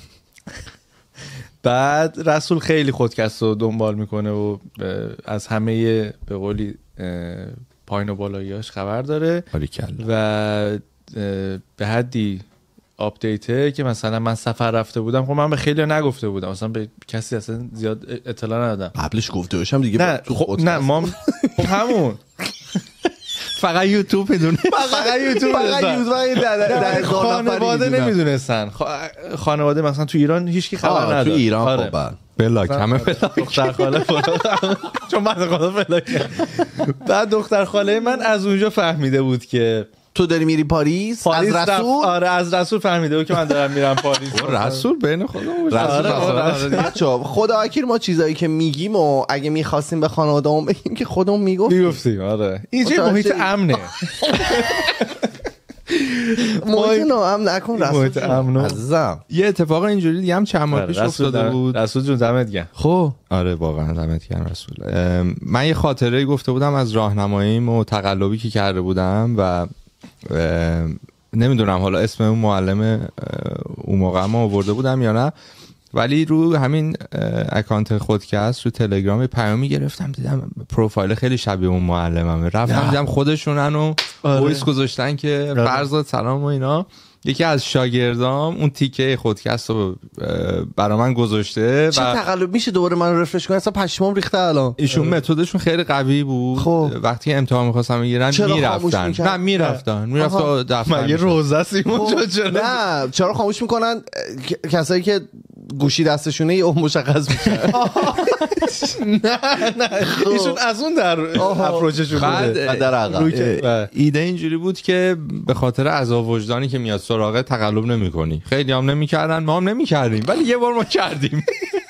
B: بعد رسول خیلی خودکست رو دنبال میکنه و از همه به قولی پایین و بالاییاش خبر داره و به حدی آپدیته که مثلا من سفر رفته بودم. خب من به خیلی نگفته بودم اصلا به کسی اصلا زیاد اطلاع ندادم.
A: قبلش گفته باشم دیگه.
B: نه خب نه ما خب همون
C: فقط یوتیوب میدونه.
B: فقط یوتیوب
A: فقط یوتیوب در
B: خانواده نمیدونستن. خانواده مثلا تو ایران هیچکی خبر نداره.
A: تو ایران خب
C: بلاک همه بلاک.
B: دختر خاله چون من خدا بلاک. بعد دختر خاله من از اونجا فهمیده بود که
A: تو داری میری پاریس, پاریس از رسول.
B: آره از رسول فهمیده بود که من دارم میرم پاریس.
C: رسول بین خودمون.
A: بچا خدا اکیر ما چیزایی که میگیم و اگه میخواستیم به خانواده‌مون بگیم که خودمون میگفتیم.
B: میگفتیم آره. اینجا محیط امنه.
A: محیط ناامن نکن رسول.
B: محیط امن.
A: عزیزم
C: یه اتفاق اینجوری دیگه هم چند ماه پیش افتاده بود.
B: رسول جون دمت گرم.
C: خب آره واقعا دمت گرم رسول. من یه خاطره گفته بودم از راهنماییم و تقلبی که کرده بودم و نمیدونم حالا اسم اون معلم اون موقع ما آورده بودم یا نه، ولی رو همین اکانت خودکست رو تلگرام پیامی گرفتم دیدم پروفایل خیلی شبیه اون معلممه. رفتم دیدم خودشونن و وایس گذاشتن که فرزاد سلام و اینا. یکی از شاگردام اون تیکه خودکست رو برا من گذاشته.
A: چه تقلب میشه دوباره من رو رفرش کنم؟ اصلا پشمام ریخته الان.
C: ایشون متدشون خیلی قوی بود.
A: خب.
C: وقتی امتحان می‌خواستم بگیرن میرفتن. نه میرفتن. میرفتن دفتر.
B: مگه روزه سیمون چرا؟
A: نه چرا خاموش میکنن کسایی که گوشی دستشونه یه مشخص میشه.
B: نه نه ایشون از اون در اپروچشون
C: بوده.
A: در عقب
C: ایده اینجوری بود که به خاطر عذاب وجدانی که میاد سراغ تقلب نمی‌کنی. خیلی هم نمی‌کردن، ما هم نمی‌کردیم، ولی یه بار ما کردیم.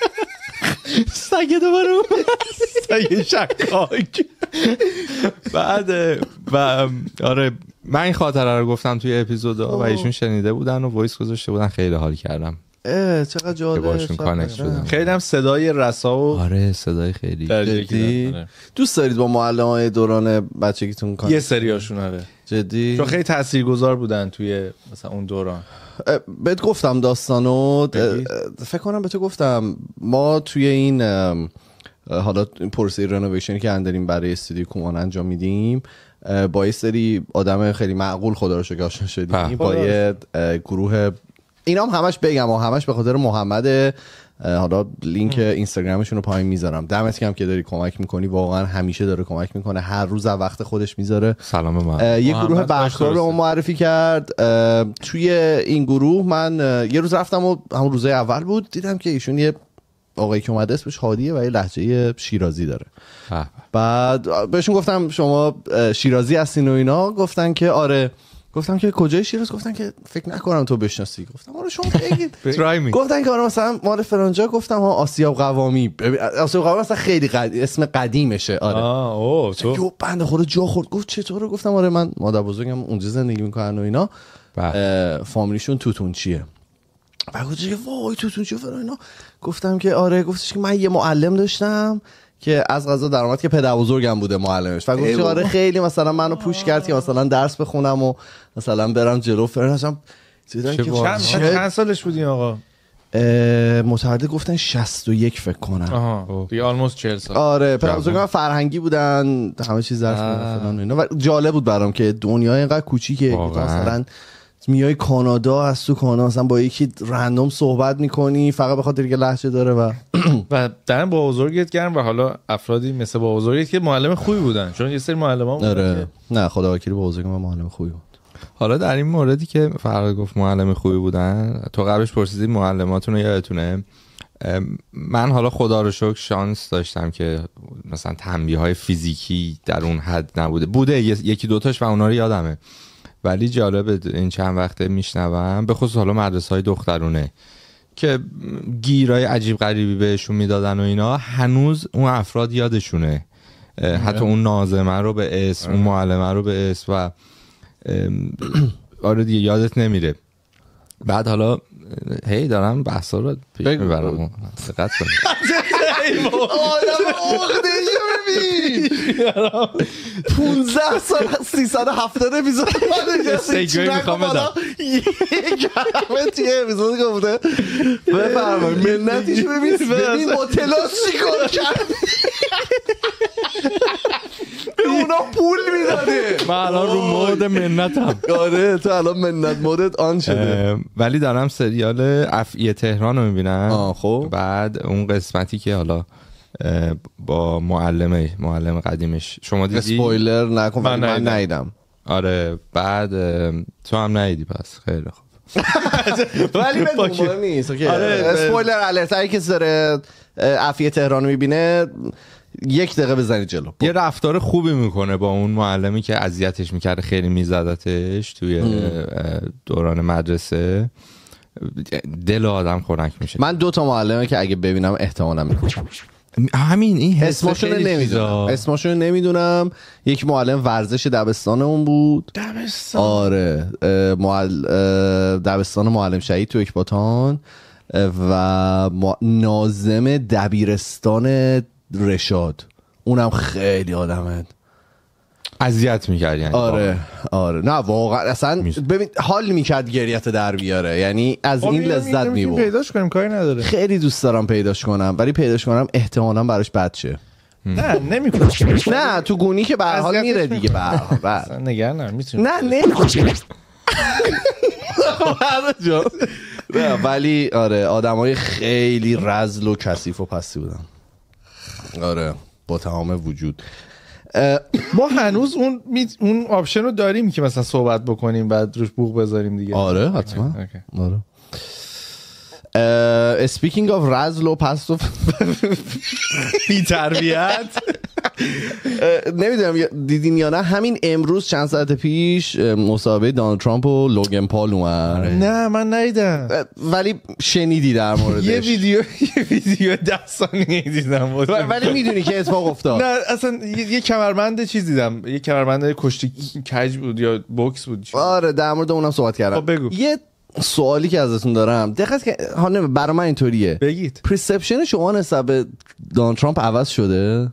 B: سگ دوباره سگ شکاک.
C: بعد و آره من این خاطره رو گفتم توی اپیزودا و ایشون شنیده بودن و وایس گذاشته بودن. خیلی حال کردم.
A: چقدر جالب
C: باشون کانکت شدم.
B: خیلی هم صدای رسا و
C: آره صدای خیلی
A: جدی. دوست دارید با معلمای دوران بچگیتون کانکت؟
B: یه سریاشون آره
A: جدی،
B: چون خیلی تاثیرگذار بودن توی مثلا اون دوران.
A: بهت گفتم داستانو، فکر کنم به تو گفتم ما توی این حالا پروسه رنوویشنی که انداریم برای استودیو کومان انجام میدیم با یه سری آدم خیلی معقول خدا رو شکر آشنا شدیم، با یه گروه، اینا هم همش بگم و همش به خاطر محمد، حالا لینک اینستاگرامشون رو پایین میذارم. دمت گرم که داری کمک میکنی، واقعا همیشه داره کمک میکنه، هر روز از وقت خودش میذاره.
C: سلام من
A: یه گروه بختار به ما معرفی کرد. توی این گروه من یه روز رفتم و همون روزای اول بود دیدم که ایشون یه آقایی که اومده اسمش هادیه و یه لهجه شیرازی داره. بعد بهشون گفتم شما شیرازی هستین و اینا، گفتن که آره. گفتم که کجای شیراز؟ گفتن که فکر نکنم تو بشناسی. گفتم آره شما بگید. گفتن که آره مثلا مال فرانجا. گفتم ها آسیاب قوامی. آسیاب قوامی مثلا خیلی قدیم، اسم قدیمشه. آره
B: آه اوه تو
A: بنده خدا جا خورد. گفت چطوره؟ گفتم آره من مادر بزرگم اونجا زندگی میکنن و اینا، فامیلیشون توتونچیه. بعد گفتش که وای توتونچی فرا اینا. گفتم که آره. گفتش که من یه معلم داشتم که از قضا درآمد که پدر بزرگم بوده معلمش. و گفت آره خیلی مثلا منو پوش کرد که مثلا درس بخونم و مثلا برم جلو فرنشم.
B: چند چند سالش بودی آقا؟
A: متولد گفتن شصت و یک فکر کنم.
B: آها دیگه آلموست چهل سال.
A: آره پدر بزرگم فرهنگی بودن، همه چیز درس می‌دادن فلان اینا. و جالب بود برام که دنیا اینقدر کوچیکه، مثلا میای کانادا، از تو کانادا مثلا با یکی رندوم صحبت میکنی فقط به خاطر که لهجه داره و
B: و دارن با بزرگت گرم و حالا افرادی مثل با بزرگت که معلم خوبی بودن، چون یه سری معلمان بودن.
A: آره نه خدا وکیلی با بزرگم معلم خوبی بود.
C: حالا در این موردی که فراد گفت معلم خوبی بودن، تو قبلش پرسیدی معلماتون رو یادتونه؟ من حالا خدا رو شکر شانس داشتم که مثلا تنبیه های فیزیکی در اون حد نبوده، بوده یکی دوتاش و اونا رو یادمه، ولی جالبه این چند وقته میشنوم به خصوص حالا مدرسه های دخترونه که گیرای عجیب غریبی بهشون میدادن و اینا، هنوز اون افراد یادشونه، حتی اون ناظمه رو به اسم، اون معلمه رو به اسم و آره دیگه یادت نمیره. بعد حالا هی دارم بحثا رو پیش میبرم، دقت کنید.
A: آدم عقده‌ایو ببین، پونزده سال سیصد و هفتاد اپیزود من
C: سیگوی میخوام بدم
A: یک کلمه توی اپیزود گفته بفرمایید منتیشو ببین ببین متلاس چیکار کرد، به اونا پول میداده.
C: من الان رو مود منتم.
A: آره تو الان منت مودت آن شده.
C: ولی دارم سریال افعی تهران رو میبینم.
A: خب
C: بعد اون قسمتی که حالا با معلمه معلم قدیمش، شما دیدی؟
A: اسپویلر نکن من, من ندیدم.
C: آره بعد تو هم ندیدی پس خیلی خوب.
A: ولی مهم نیست. اسپویلر الرت، هر کسی داره افعی تهران رو میبینه یک دقیقه بزنید جلو.
C: یه رفتار خوبی میکنه با اون معلمی که اذیتش میکرده، خیلی میزدتش توی دوران مدرسه، دل آدم خنک میشه.
A: من دو تا معلمه که اگه ببینم احتمالاً میکنم
C: همین این
A: اسمشون نمیدونم اسمشون نمیدونم یک معلم ورزش دبستان اون بود.
B: دبستان
A: آره معل... دبستان معلم شهید تو اکباتان و ناظم دبیرستان رشاد، اونم خیلی آدمه
C: اذیت میکرد یعنی.
A: آره آره نه واقعا اصلا ببین حال میکرد گریت در بیاره، یعنی از این لذت میبرد.
B: پیداش کنیم کاری نداره،
A: خیلی دوست دارم پیداش کنم ولی پیداش کنم احتمالاً براش بد شه.
B: نه نمیکنه.
A: نه تو گونی که به هر حال میره دیگه به هر حال
B: نگران نمیتونه.
A: نه نمیکنه. نه ولی آره آدمای خیلی رذل و کثیف و پستی بودن. آره با تمام وجود.
B: ما هنوز اون اون آپشن رو داریم که مثلا صحبت بکنیم بعد روش بوق بذاریم دیگه.
A: آره حتما. آره. اسپیکینگ آف رذل و پست و
B: بی تربیت،
A: نمیدونم دیدین یا نه، همین امروز چند ساعت پیش مسابقه دونالد ترامپ و لوگن پال اومد.
B: نه من ندیدم
A: ولی شنیدی در موردش.
B: یه ویدیو یه ویدیو ده ثانیه‌ای دیدم
A: ولی میدونی که اتفاق افتاد.
B: نه اصلا یه کمربند چیز دیدم، یه کمربند کشتی کج بود یا بوکس بود.
A: آره در مورد اونم صحبت کردم.
B: خب بگو.
A: یه سوالی که ازتون دارم دقت که حالا برای من اینطوریه
B: بگید
A: پرسپشن شما نسبت به دونالد ترامپ عوض شده؟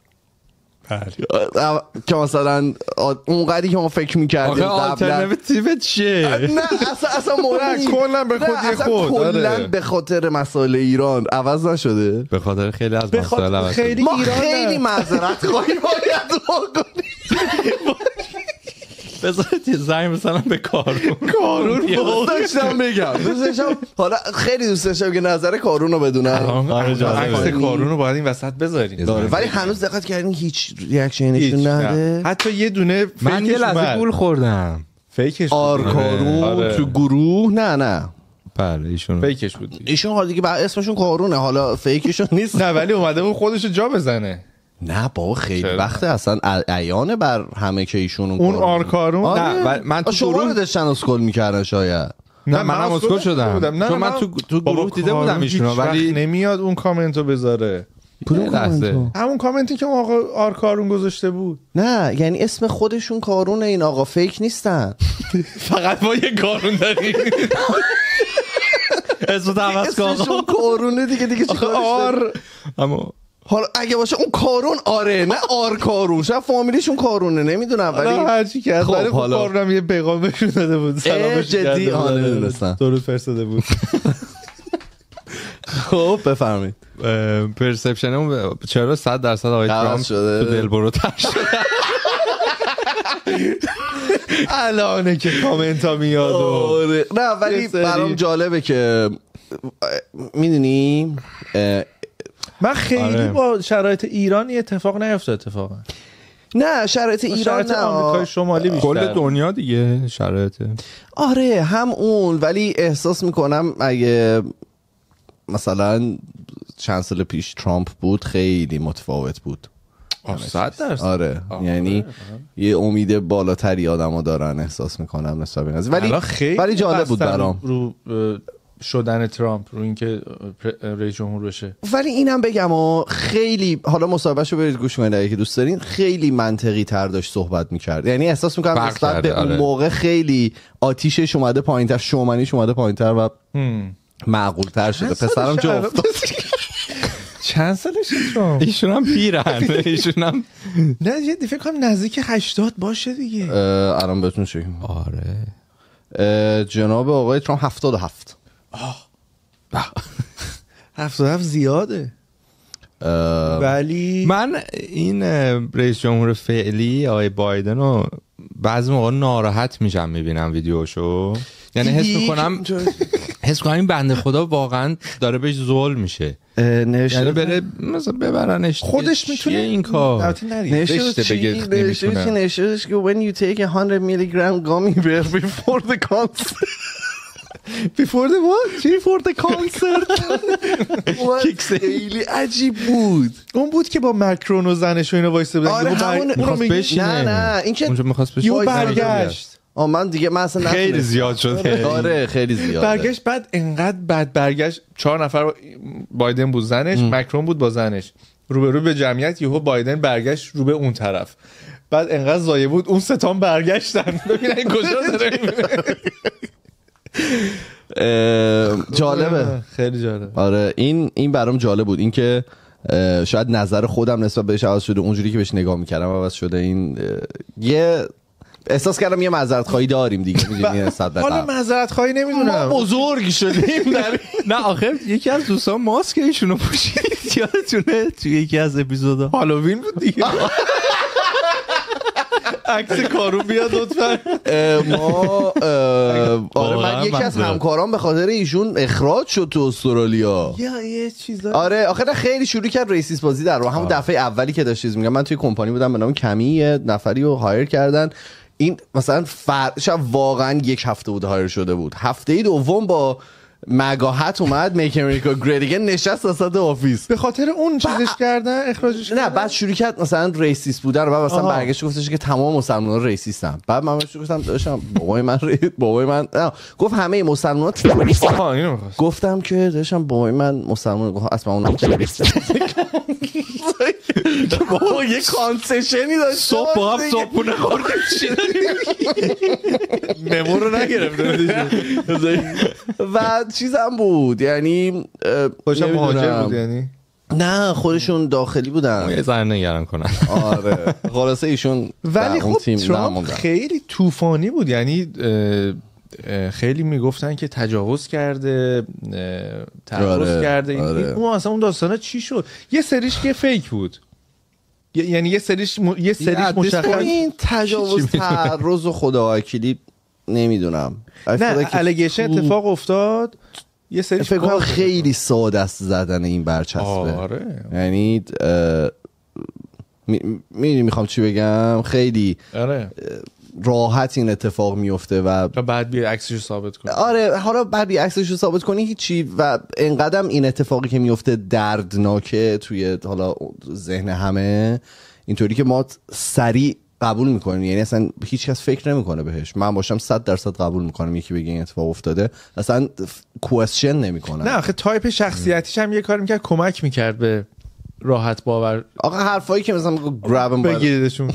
A: که مثلا اونقدری که ما فکر می‌کردیم
C: قبلا آلترناتیو چیه؟
A: نه اصلا اصلا مورد
B: کلا به خودی خود
A: کلا به خاطر مسائل ایران عوض نشده.
C: به خاطر خیلی از مسائل عوض
B: شده.
A: ما خیلی معذرت خواهی باید بکنیم.
C: بذارید یه زنگ مثلا به کارون
A: کارون دوست داشتم بگم دوست داشتم حالا خیلی دوست داشتم که نظر کارون رو بدونم.
B: عکس کارون رو باید این وسط بذاریم
A: ولی هنوز دقت کردین هیچ ریاکشنشون نده.
B: حتی یه دونه
C: من یه لحظه گول خوردم
B: فیکش
A: آر کارون تو گروه نه نه
C: بله ایشون
B: فیکش بود.
A: ایشون حالا دیگه اسمشون کارونه حالا فیکشون نیست.
B: نه ولی اومده بود خودشو جا بزنه.
A: نه بابا خیلی وقت اصلا عیانه بر همه که ایشون
B: اون آرکارون.
A: نه من تو شما رو داشتن اسکل میکردن شاید.
C: نه منم اسکل شدم چون من تو تو گروه دیده بودم ایشونو ولی
B: نمیاد اون کامنتو بذاره.
A: کدوم کامنت؟
B: همون کامنتی که اون آقا آرکارون گذاشته بود.
A: نه یعنی اسم خودشون کارونه این آقا فیک نیستن.
B: فقط ما یه کارون داریم.
C: اسمو عوض کن.
A: اسمشون کارونه دیگه دیگه چیکارش
B: آر
A: اما حالا اگه باشه اون کارون آره نه آر کارون شاید فامیلیشون کارونه نمیدونم ولی
B: هر چی که از برای خب کارونم یه پیغام بهشون داده بود سلامش
A: جدی آره نمیدونستم
B: درود فرستاده بود.
A: خب بفرمایید
C: پرسپشنم چرا صد درصد آقای ترامپ تو دلبرو تر شده
B: الانه که کامنت ها میاد
A: آره. نه ولی برام جالبه که میدونی
B: من خیلی آره. با شرایط ایران اتفاق نیفتاد اتفاقا.
A: نه شرایط ایران نه
B: آمریکای شمالی بیشتر
C: کل دنیا دیگه شرایط
A: آره هم اون ولی احساس میکنم اگه مثلا چند سال پیش ترامپ بود خیلی متفاوت بود.
B: صد درصد
A: آره یعنی یه امید بالاتری آدما دارن احساس میکنم نسبت به قضیه ولی ولی جالب بود برام
B: رو شدن ترامپ رو اینکه رئیس جمهور بشه.
A: ولی اینم بگم و خیلی حالا مصاحبهشو برید گوش کنید اگه دوست دارین خیلی منطقی تر داشت صحبت میکرد یعنی احساس میکنم نسبت به اون موقع خیلی آتیشش اومده پایینتر شومنیش اومده پایینتر و معقول تر شده. پسرم جا افتاد.
B: چند سالشه ترامپ؟
C: ایشون هم پیرن ایشون هم
B: نه جدی فکر کنم نزدیک هشتاد باشه دیگه.
A: الان بهتون چه
C: آره
A: جناب آقای ترامپ هفتاد و هفت.
B: هفتاد و هفت زیاده. ولی
C: من این رئیس جمهور فعلی آقای بایدن رو بعضی موقع ناراحت میشم میبینم ویدیوشو یعنی حس میکنم حس کنم این بنده خدا واقعا داره بهش ظلم میشه یعنی بره مثلا ببرنش
B: خودش میتونه
C: این کار
A: نشته بگه نمیتونه نشته که when you take a hundred milligram gummy bear before the concert before the what? before the concert خیلی عجیب بود.
B: اون بود که با مکرون و زنش و اینو وایسته بودن.
A: آره همون
C: میخواست بشینه.
A: نه نه این که
C: اونجا میخواست بشینه
B: یو برگشت.
A: آ من دیگه من اصلا
C: خیلی زیاد شد.
A: آره خیلی زیاد
B: برگشت. بعد انقدر بعد برگشت چهار نفر بایدن بود زنش م. مکرون بود با زنش روبرو به جمعیت یهو بایدن برگشت رو به اون طرف بعد انقدر زایه بود اون ستان برگشتن ببینن کجا داره میره.
A: جالبه
B: خیلی جالب.
A: آره این این برام جالب بود این که شاید نظر خودم نسبت بهش عوض شده اونجوری که بهش نگاه میکردم عوض شده. این یه احساس کردم یه معذرت خواهی داریم دیگه میدونی صد
B: حالا معذرت خواهی نمیدونم
A: ما بزرگ شدیم در
C: نه آخر یکی از دوستان ماسک ایشونو پوشید یادتونه توی یکی از اپیزودا
B: هالووین بود دیگه. عکس کارون بیاد لطفا.
A: ما آره من یکی از همکاران به خاطر ایشون اخراج شد تو استرالیا.
B: یا یه چیزا
A: آره آخه خیلی شروع کرد ریسیس بازی در رو همون دفعه اولی که داشت چیز میگم من توی کمپانی بودم به نام کمی یه نفری رو هایر کردن این مثلا فرش واقعا یک هفته بود هایر شده بود هفته دوم با مگاهت اومد میک امریکا گریت اگین نشست وسط آفیس
B: به خاطر اون چیزش کردن اخراجش
A: نه بعد شروع کرد مثلا ریسیست بودن و بعد مثلا برگشت گفتش که تمام مسلمان‌ها ریسیستن بعد من بهش گفتم داشتم بابای من بابای من نه گفت همه مسلمان‌ها گفتم که داشتم بابای من مسلمان گفت اصلا اون بابا یه کانسشنی داشت
C: صبح با هم صبحونه خوردیم چی
B: ممو رو نگرفتم
A: و چیزم بود یعنی
B: خوشم مهاجر بود یعنی
A: نه خودشون داخلی بودن
C: یه ذره نگران کنن
A: آره خلاصه ایشون
B: ولی خب ترامپ خیلی طوفانی بود یعنی خیلی میگفتن که تجاوز کرده تعرض آره، کرده آره. اون اصلا اون داستانه چی شد یه سریش که فیک بود یعنی یه سریش م... یه سریش مشخص
A: این تجاوز تعرض و خداوکیلی نمیدونم
B: نه الیگیشن اتفاق افتاد یه سری
A: فکر کنم خیلی ساده است زدن این برچسبه
B: آره
A: یعنی میدونی میخوام چی بگم خیلی
B: آره
A: راحت این اتفاق میفته و
B: بعد بیا عکسشو ثابت کنی
A: آره حالا بعد بیا عکسشو ثابت کنی هیچی و انقدرم این اتفاقی که میفته دردناکه توی حالا ذهن همه اینطوری که ما سریع قبول میکنیم یعنی اصلا هیچ کس فکر نمیکنه بهش من باشم صد درصد قبول میکنم یکی بگه این اتفاق افتاده اصلا کوئسچن نمیکنه
B: نه آخه تایپ شخصیتیش هم یه کار میکرد کمک میکرد به راحت باور
A: آقا حرفایی که مثلا گرابم
B: بگیریدشون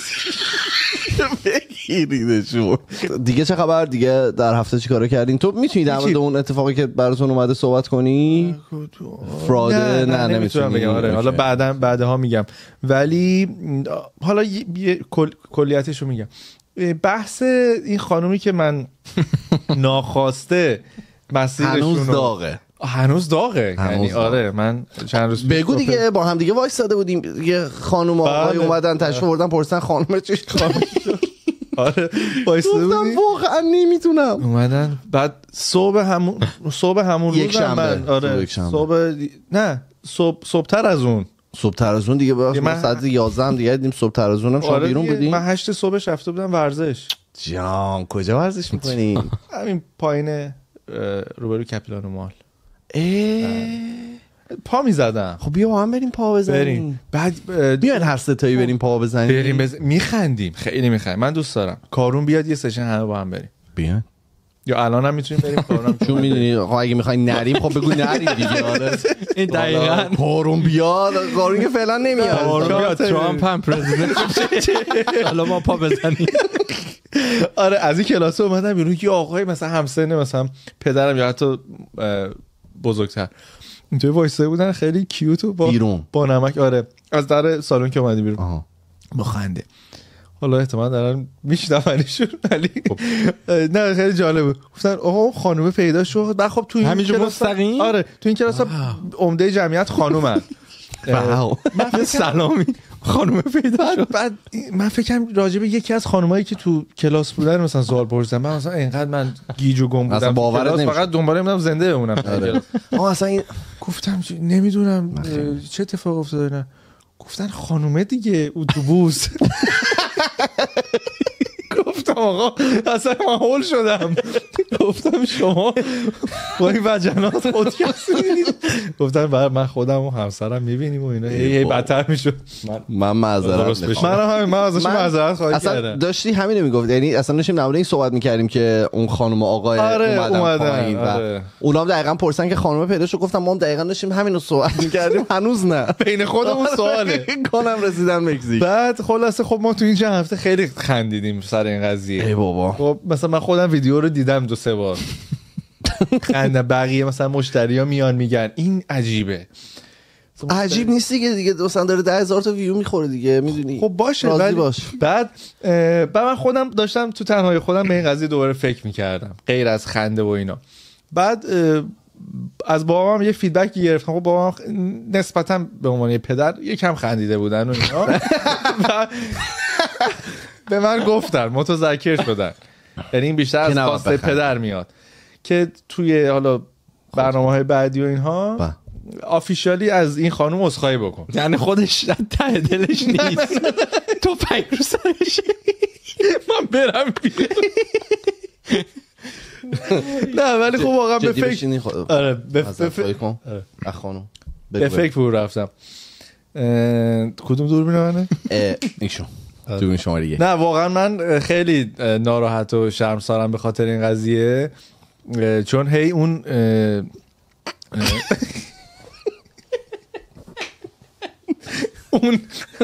A: بگیریدشون دیگه چه خبر دیگه در هفته چی کارا کردین تو میتونی در مورد اون اتفاقی که براتون اومده صحبت کنی فراده نه, نه, نه نمیتونم
B: بگم آره حالا بعدا بعدها میگم ولی حالا یه کل... کلیتشو میگم بحث این خانومی که من ناخواسته مسیرشون
A: هنوز داغه
B: هنوز داغه یعنی آره من چند روز
A: بگو دیگه با هم دیگه وایساده بودیم یه خانم آقای اومدن تشریف آوردن پرسیدن خانم چی خانم
B: آره وایساده بودیم
A: واقعا نمیتونم
B: اومدن بعد صبح همون صبح همون
A: روز من
B: آره صبح نه صبح صبحتر از اون
A: صبحتر از اون دیگه با ساعت یازده هم دیگه دیدیم صبحتر از اونم شما
B: آره
A: بیرون بودیم
B: من هشت صبح رفته بودم ورزش
A: جان کجا ورزش می‌کنی
B: همین پایین روبرو کپیلان مال
A: پا میزدم خب بیا با هم بریم پا بزنیم
B: بریم. بعد
A: بیاین هر سه تایی بریم پا بزنیم
B: بریم بز... میخندیم خیلی میخندیم من دوست دارم کارون بیاد یه سشن همه با هم بریم
A: بیاین
B: یا الان هم میتونیم بریم کارون
A: چون میدونی خب اگه میخواین نریم خب بگو نریم دیگه آره
C: این دقیقاً
A: کارون بیاد کارون که فعلا نمیاد
C: کارون بیاد ترامپ هم پرزیدنت حالا ما پا بزنیم
B: آره از این کلاس اومدم بیرون که آقای مثلا همسن مثلا پدرم یا حتی بزرگتر اینجوری وایساده بودن خیلی کیوت و با
A: بیرون
B: با نمک آره از در سالن که اومدی بیرون آها. با خنده حالا احتمال دارن میشنونیشون ولی نه خیلی جالبه گفتن آقا خانومه پیدا شد بعد خب تو این
C: کلاس مستقیم
B: آره تو این کلاس عمده جمعیت خانومن
C: من سلامی خانومه پیدا شد
B: بعد من فکرم راجع به یکی از خانمایی که تو کلاس بودن مثلا سوال پرسیدم من مثلا اینقدر من گیج و گم بودم
A: باورت
B: فقط دنبال می‌موندم زنده بمونم
A: آها اصلا این
B: گفتم نمیدونم چه اتفاق افتاده نه گفتن خانومه دیگه اتوبوس گفتم آقا اصلا من هول شدم گفتم شما با این وجنات خودکست می‌بینید گفتم بعد من خودم و همسرم می‌بینیم و اینا هی هی بدتر میشد
A: من معذرت
B: می‌خوام من همین من ازش معذرت خواهی کردم
A: اصلا داشتی همین میگفت یعنی اصلا داشتیم در مورد این صحبت می‌کردیم که اون خانم و آقای اومدن پایین و اونام دقیقاً پرسن که خانم پیدا شد گفتم ما هم دقیقاً داشتیم همین رو صحبت می‌کردیم هنوز نه
B: بین خودمون سواله
A: کنم رسیدن مکزیک
B: بعد خلاصه خب ما تو این چند هفته خیلی خندیدیم سر این قضیه
A: ای بابا
B: خب مثلا من خودم ویدیو رو دیدم دو سه بار خنده بقیه مثلا مشتریا میان میگن این عجیبه
A: عجیب نیست دیگه دیگه مثلا داره ده هزار تا ویو میخوره دیگه میدونی
B: خب باشه ولی باش. بعد بعد من خودم داشتم تو تنهایی خودم به این قضیه دوباره فکر میکردم غیر از خنده و اینا بعد از بابام یه فیدبکی گرفتم خب بابام نسبتا به عنوان پدر یکم خندیده بودن و اینا به من گفتن متذکر شدن یعنی این بیشتر از خواسته پدر میاد که توی حالا برنامه‌های بعدی و اینها آفیشالی از این خانم عذرخواهی بکن
C: یعنی خودش ته دلش نیست تو پنج رو سرش
B: من برم نه ولی خب واقعا به فکر آره به فکر کن
A: خانم
B: به فکر فرو رفتم کدوم دوربین منه
A: ایشون دوربین شما دیگه
B: نه واقعا من خیلی ناراحت و شرمسارم به خاطر این قضیه چون هی اون اون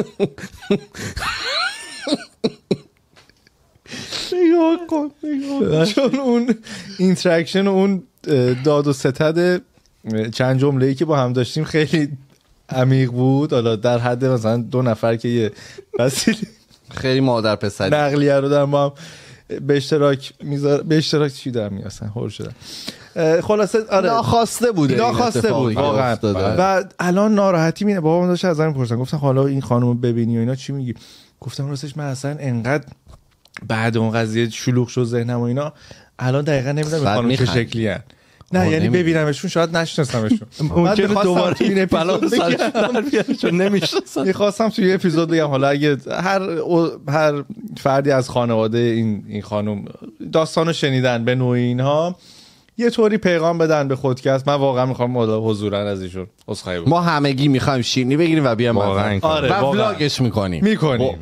B: نگاه کن چون اون اینتراکشن و اون داد و ستد چند جمله‌ای که با هم داشتیم خیلی عمیق بود. حالا در حد مثلا دو نفر که یه وسیله
A: خیلی مادر پسری
B: نقلیه رو دارم با هم به اشتراک میذار به اشتراک چی دارم میاسن هور شدن. خلاصه آره
A: ناخواسته بوده
B: ناخواسته بود واقعا. و الان ناراحتی مینه بابام داشت از من میپرسن، گفتن حالا این خانومو ببینی و اینا چی میگی؟ گفتم راستش من اصلا انقدر بعد اون قضیه شلوغ شد ذهنم و اینا الان دقیقاً نمیدونم خانم چه شکلی ان. نه یعنی ببینمشون شاید نشناسمشون.
C: ممکنه دوباره این بلا سرش در بیاره چون نمیشناسم.
B: می‌خواستم توی اپیزود بگم حالا اگه هر هر فردی از خانواده این این خانم داستانو شنیدن به نوعی اینها یه طوری پیغام بدن به خودکست. من واقعا میخوام حضورا از ایشون عذرخواهی بکنم.
A: ما همگی میخوایم شیرینی بگیریم و بیام
C: واقعا
A: آره و ولاگش میکنیم
B: میکنیم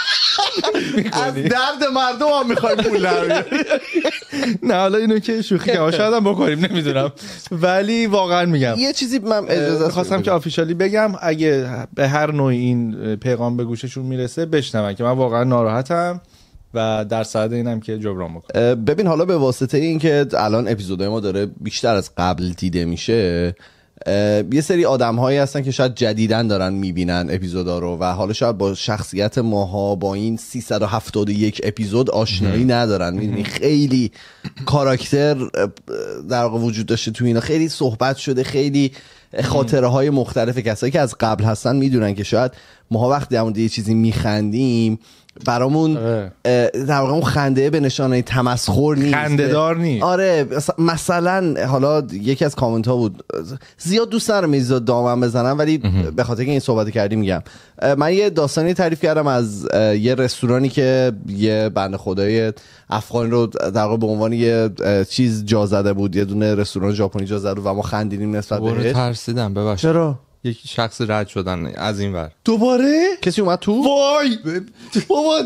A: از درد مردم هم میخوایم پول در
B: نه حالا اینو که شوخی کنم شاید هم بکنیم نمیدونم، ولی واقعا میگم
A: یه چیزی من اجازه
B: خواستم که آفیشالی بگم اگه به هر نوعی این پیغام به گوششون میرسه بشنون که من واقعا ناراحتم و در صد اینم که جبران بکنم.
A: ببین حالا به واسطه این که الان اپیزودهای ما داره بیشتر از قبل دیده میشه، یه سری آدم هایی هستن که شاید جدیدن دارن میبینن اپیزودا رو و حالا شاید با شخصیت ماها با این سیصد و هفتاد و یک اپیزود آشنایی ندارن. میدونی خیلی کاراکتر در واقع وجود داشته تو اینا، خیلی صحبت شده، خیلی خاطره های مختلف. کسایی که از قبل هستن میدونن که شاید ماها وقتی در مورد یه چیزی میخندیم برامون در واقع اون خنده به نشانه تمسخر نیست،
B: خنده دار نیست.
A: آره مثلا حالا یکی از کامنت ها بود زیاد دوست دارم میزاد دامن بزنم ولی به خاطر که این صحبت کردی میگم. من یه داستانی تعریف کردم از یه رستورانی که یه بنده خدای افغانی رو در واقع به عنوان یه چیز جا زده بود، یه دونه رستوران ژاپنی جا زده و ما خندیدیم نسبت بهش.
C: ترسیدم ببخشید.
A: چرا؟
C: یکی شخص رد شدن از این ور.
B: دوباره
A: کسی اومد تو؟
B: وای بابا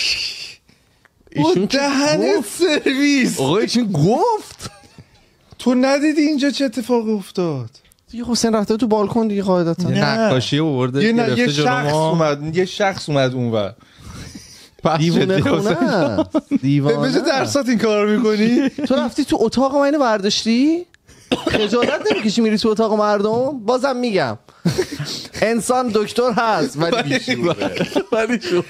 B: ایشون دهن سرویس.
A: آقا ایشون گفت
B: تو ندیدی اینجا چه اتفاقی افتاد؟
A: دیگه حسین رفته تو بالکن دیگه قاعدتا
C: نقاشی آورده
B: یه, ن... یه شخص اومد یه شخص اومد اونور.
A: دیوونه خونه دیوانه.
B: بشه درصد این کارو میکنی؟
A: تو رفتی تو اتاق ما اینو برداشتی؟ خجالت نمیکشی میری تو اتاق مردم؟ بازم میگم انسان دکتر هست ولی بیشوره ولی شو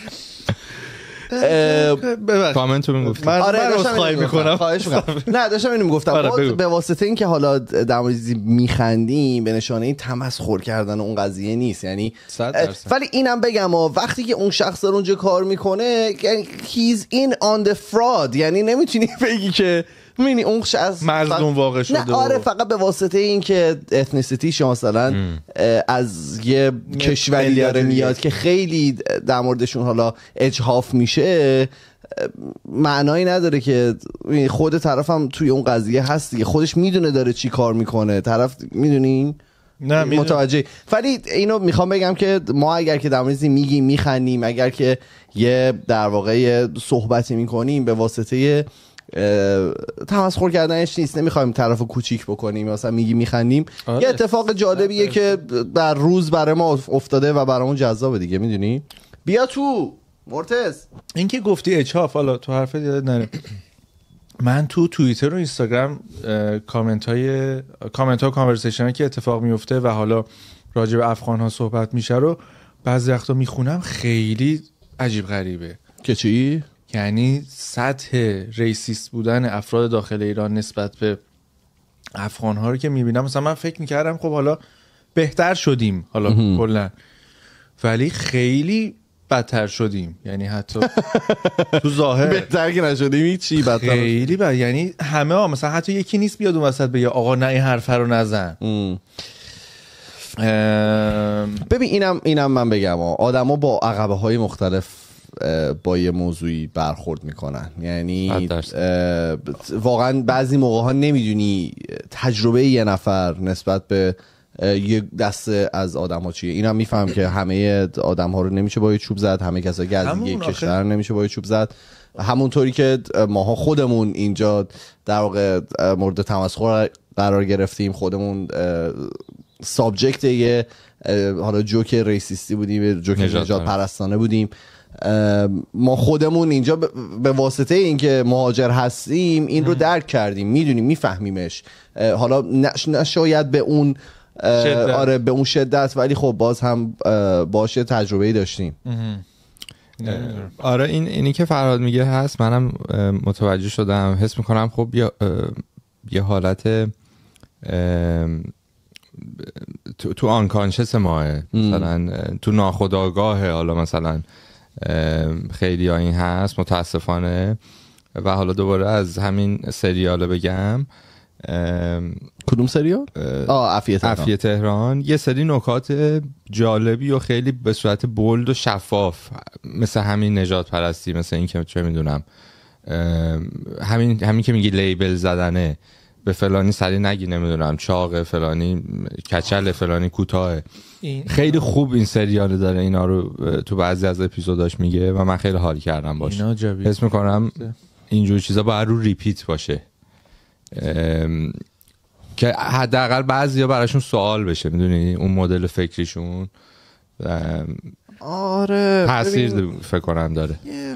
C: کامنت رو میگفتم.
B: من داشتم خواهی میکنم
A: خواهش میکنم. نه داشتم اینو میگفتم به واسطه این که حالا در مورد میخندیم به نشانه این تمسخر کردن اون قضیه نیست، یعنی ولی اینم بگم وقتی که اون شخص رو اونجا کار میکنه he's in on the fraud، یعنی نمیتونی بگی که می‌بینی اون شخص
B: مظلوم واقع شده.
A: نه آره فقط به واسطه این که اتنیسیتیش مثلا از یه کشوری داره میاد که خیلی در موردشون حالا اجحاف میشه معنایی نداره که خود طرف هم توی اون قضیه هست دیگه، خودش میدونه داره چی کار میکنه، طرف میدونین
B: نه
A: متوجه. ولی اینو میخوام بگم که ما اگر که در مورد میگیم میخندیم، اگر که یه در واقع صحبتی میکنیم به واسطه تمسخر کردنش نیست، نمیخوایم طرفو کوچیک بکنیم، مثلا میگی میخندیم آره. یه اتفاق جالبیه آره. که در روز برای ما افتاده و برامون جذابه دیگه، میدونی. بیا تو مرتضی.
B: این که گفتی اچاف، حالا تو حرفت یادت نره من تو توییتر و اینستاگرام کامنت های کامنت ها کانورسیشن که اتفاق میفته و حالا راجع به افغان ها صحبت میشه رو بعضی وقتا میخونم، خیلی عجیب غریبه.
A: که چی؟
B: یعنی سطح ریسیست بودن افراد داخل ایران نسبت به افغان ها رو که میبینم، مثلا من فکر میکردم خب حالا بهتر شدیم حالا کلا، ولی خیلی بدتر شدیم. یعنی حتی تو ظاهر
A: بهتر که نشدیم هیچی، بدتر
B: خیلی بد. یعنی همه ها مثلا حتی یکی نیست بیاد اون وسط بگه آقا نه این حرف رو نزن.
A: ببین اینم اینم من بگم آدما با عقبه های مختلف با یه موضوعی برخورد میکنن، یعنی واقعا بعضی موقع ها نمیدونی تجربه یه نفر نسبت به یه دسته از آدم ها چیه. اینم میفهم که همه آدم ها رو نمیشه با یه چوب زد، همه کسایی که از یه کشور نمیشه با یه چوب زد، همونطوری که ماها خودمون اینجا در واقع مورد تمسخر قرار گرفتیم، خودمون سابجکت یه حالا جوک ریسیستی بودیم، جوک نجات پرستانه بودیم. ما خودمون اینجا به واسطه اینکه مهاجر هستیم این رو درک کردیم، میدونیم، میفهمیمش. حالا نشاید به اون شدت. آره به اون شدت، ولی خب باز هم باشه تجربه‌ای داشتیم.
C: آره این اینی که فرهاد میگه هست، منم متوجه شدم، حس میکنم خب یه یه حالت تو تو آنکانشس ماه، مثلا تو ناخودآگاه، حالا مثلا خیلی ها این هست متاسفانه. و حالا دوباره از همین سریال بگم،
A: کدوم سریال؟ آه عفیه تهران.
C: عفیه تهران یه سری نکات جالبی و خیلی به صورت بولد و شفاف، مثل همین نجات پرستی، مثل این که چه میدونم همین همین که میگی لیبل زدنه، به فلانی سری نگی نمیدونم چاقه، فلانی کچل، فلانی کوتاه. خیلی خوب این سریال داره اینا رو تو بعضی از اپیزوداش میگه و من خیلی حال کردم باشه. حس میکنم اینجور چیزا باید رو ریپیت باشه که حداقل بعضیا براشون سوال بشه، میدونی اون مدل فکریشون.
A: آره
C: تاثیر فکر کنم داره.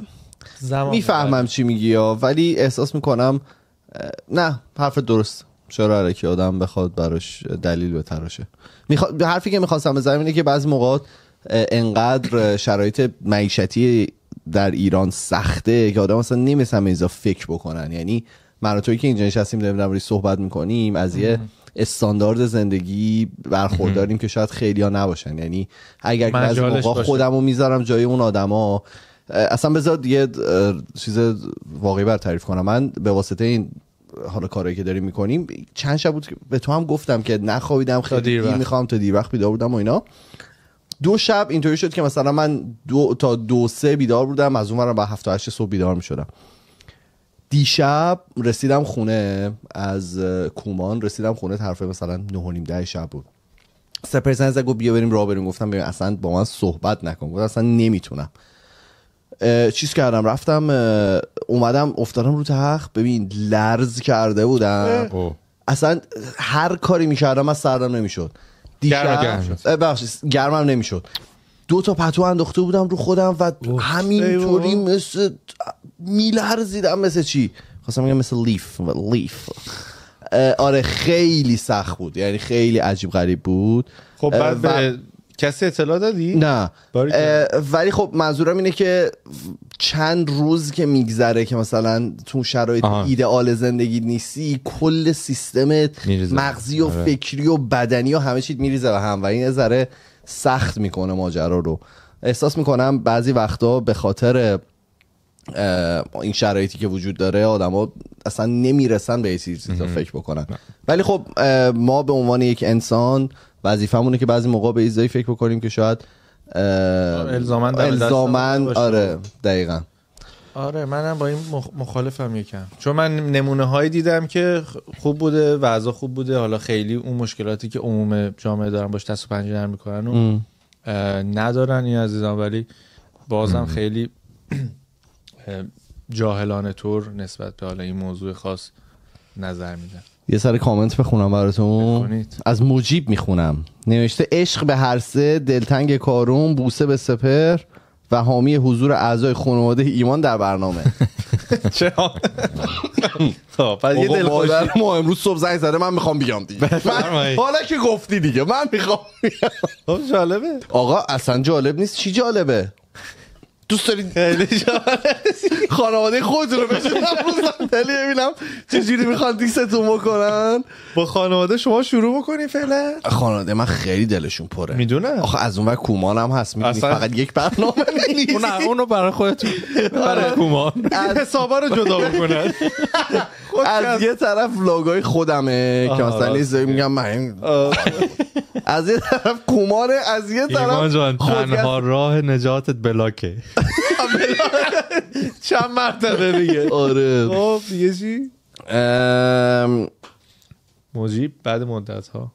A: میفهمم چی میگی ها، ولی احساس میکنم نه حرف درست. چرا علکی آدم بخواد براش دلیل بتراشه. میخواد حرفی که میخواستم بزنم اینه که بعضی موقعات انقدر شرایط معیشتی در ایران سخته که آدم اصلا نمی‌فهمه ایزا فکر بکنن. یعنی من و تویی که اینجا نشستیم داریم در موردش صحبت میکنیم، از یه استاندارد زندگی برخورداریم که شاید خیلی‌ها نباشن. یعنی اگر که از موقع خودمو میذارم جای اون آدما، اصلا بذار یه چیز واقعی بر تعریف کنم. من به واسطه این حالا کاری که داریم میکنیم چند شب بود که به تو هم گفتم که نخوابیدم، خیلی دیر میخوام تا دیر وقت بیدار بودم و اینا. دو شب اینطوری شد که مثلا من دو تا دو سه بیدار بودم، از اونورم با هفت تا هشت صبح بیدار میشدم. دیشب رسیدم خونه از کومان، رسیدم خونه طرف مثلا نه و نیم ده شب بود. سپر زنگ زد گفت بیا بریم راه بریم. گفتم ببین اصلا با من صحبت نکن، گفتم اصلا نمیتونم. چیز کردم رفتم اومدم افتادم رو تخت، ببین لرز کرده بودم، اصلا هر کاری میکردم از سردم نمیشد. دیشب بخشید گرمم نمیشد. دو تا پتو انداخته بودم رو خودم و همینطوری مثل میلرزیدم، مثل چی خواستم بگم مثل لیف لیف آره خیلی سخت بود، یعنی خیلی عجیب غریب بود.
B: خب بعد به کسی اطلاع دادی؟
A: نه ولی خب منظورم اینه که چند روز که میگذره که مثلا تو شرایط آه. ایدئال زندگی نیستی، کل سیستمت مغزی و آره. فکری و بدنی و همه چیز میریزه و هم و این ذره سخت میکنه ماجرا رو. احساس میکنم بعضی وقتا به خاطر این شرایطی که وجود داره آدما اصلا نمیرسن به این چیزا فکر بکنن. ولی خب ما به عنوان یک انسان وظیفمونه که بعضی موقع به ایزایی فکر بکنیم که شاید
B: الزامن
A: الزامن آره دقیقاً.
B: آره منم با این مخالفم یکم، چون من نمونه هایی دیدم که خوب بوده، وضع خوب بوده، حالا خیلی اون مشکلاتی که عموم جامعه دارن باش دست و پنجه نرم میکنن و ندارن این عزیزان، ولی بازم ام. خیلی جاهلانه طور نسبت به حالا این موضوع خاص نظر میدن.
A: یه سر کامنت بخونم براتون بخونید. از مجیب میخونم، نوشته عشق به هر سه، دلتنگ کارون، بوسه به سپر و حامی حضور اعضای خانواده ایمان در برنامه.
B: چه
A: خب بعد یه دلخوشی ما امروز صبح زنگ زده من میخوام بیام دیگه. حالا که گفتی دیگه من میخوام بیام.
B: خب جالبه
A: آقا، اصلا جالب نیست. چی جالبه؟ دوست دارید خیلی جالبه خانواده خودتون رو بشنم رو صندلی ببینم چجوری میخوان دیستون بکنن.
B: با خانواده شما شروع بکنی فعلا.
A: خانواده من خیلی دلشون پره،
B: میدونم.
A: آخه از اون ور کومان هم هست، میدونی فقط یک برنامه نیست.
B: اون اونو برای خودتون برای کومان حسابا رو جدا بکنن.
A: از یه طرف لاگای خودمه که مثلا یه میگم من، از یه طرف کومانه، از یه طرف
C: ایمان جان تنها راه نجاتت بلاکه.
B: چند مرتبه بگه.
A: آره
B: خب دیگه چی؟ مجیب بعد مدت ها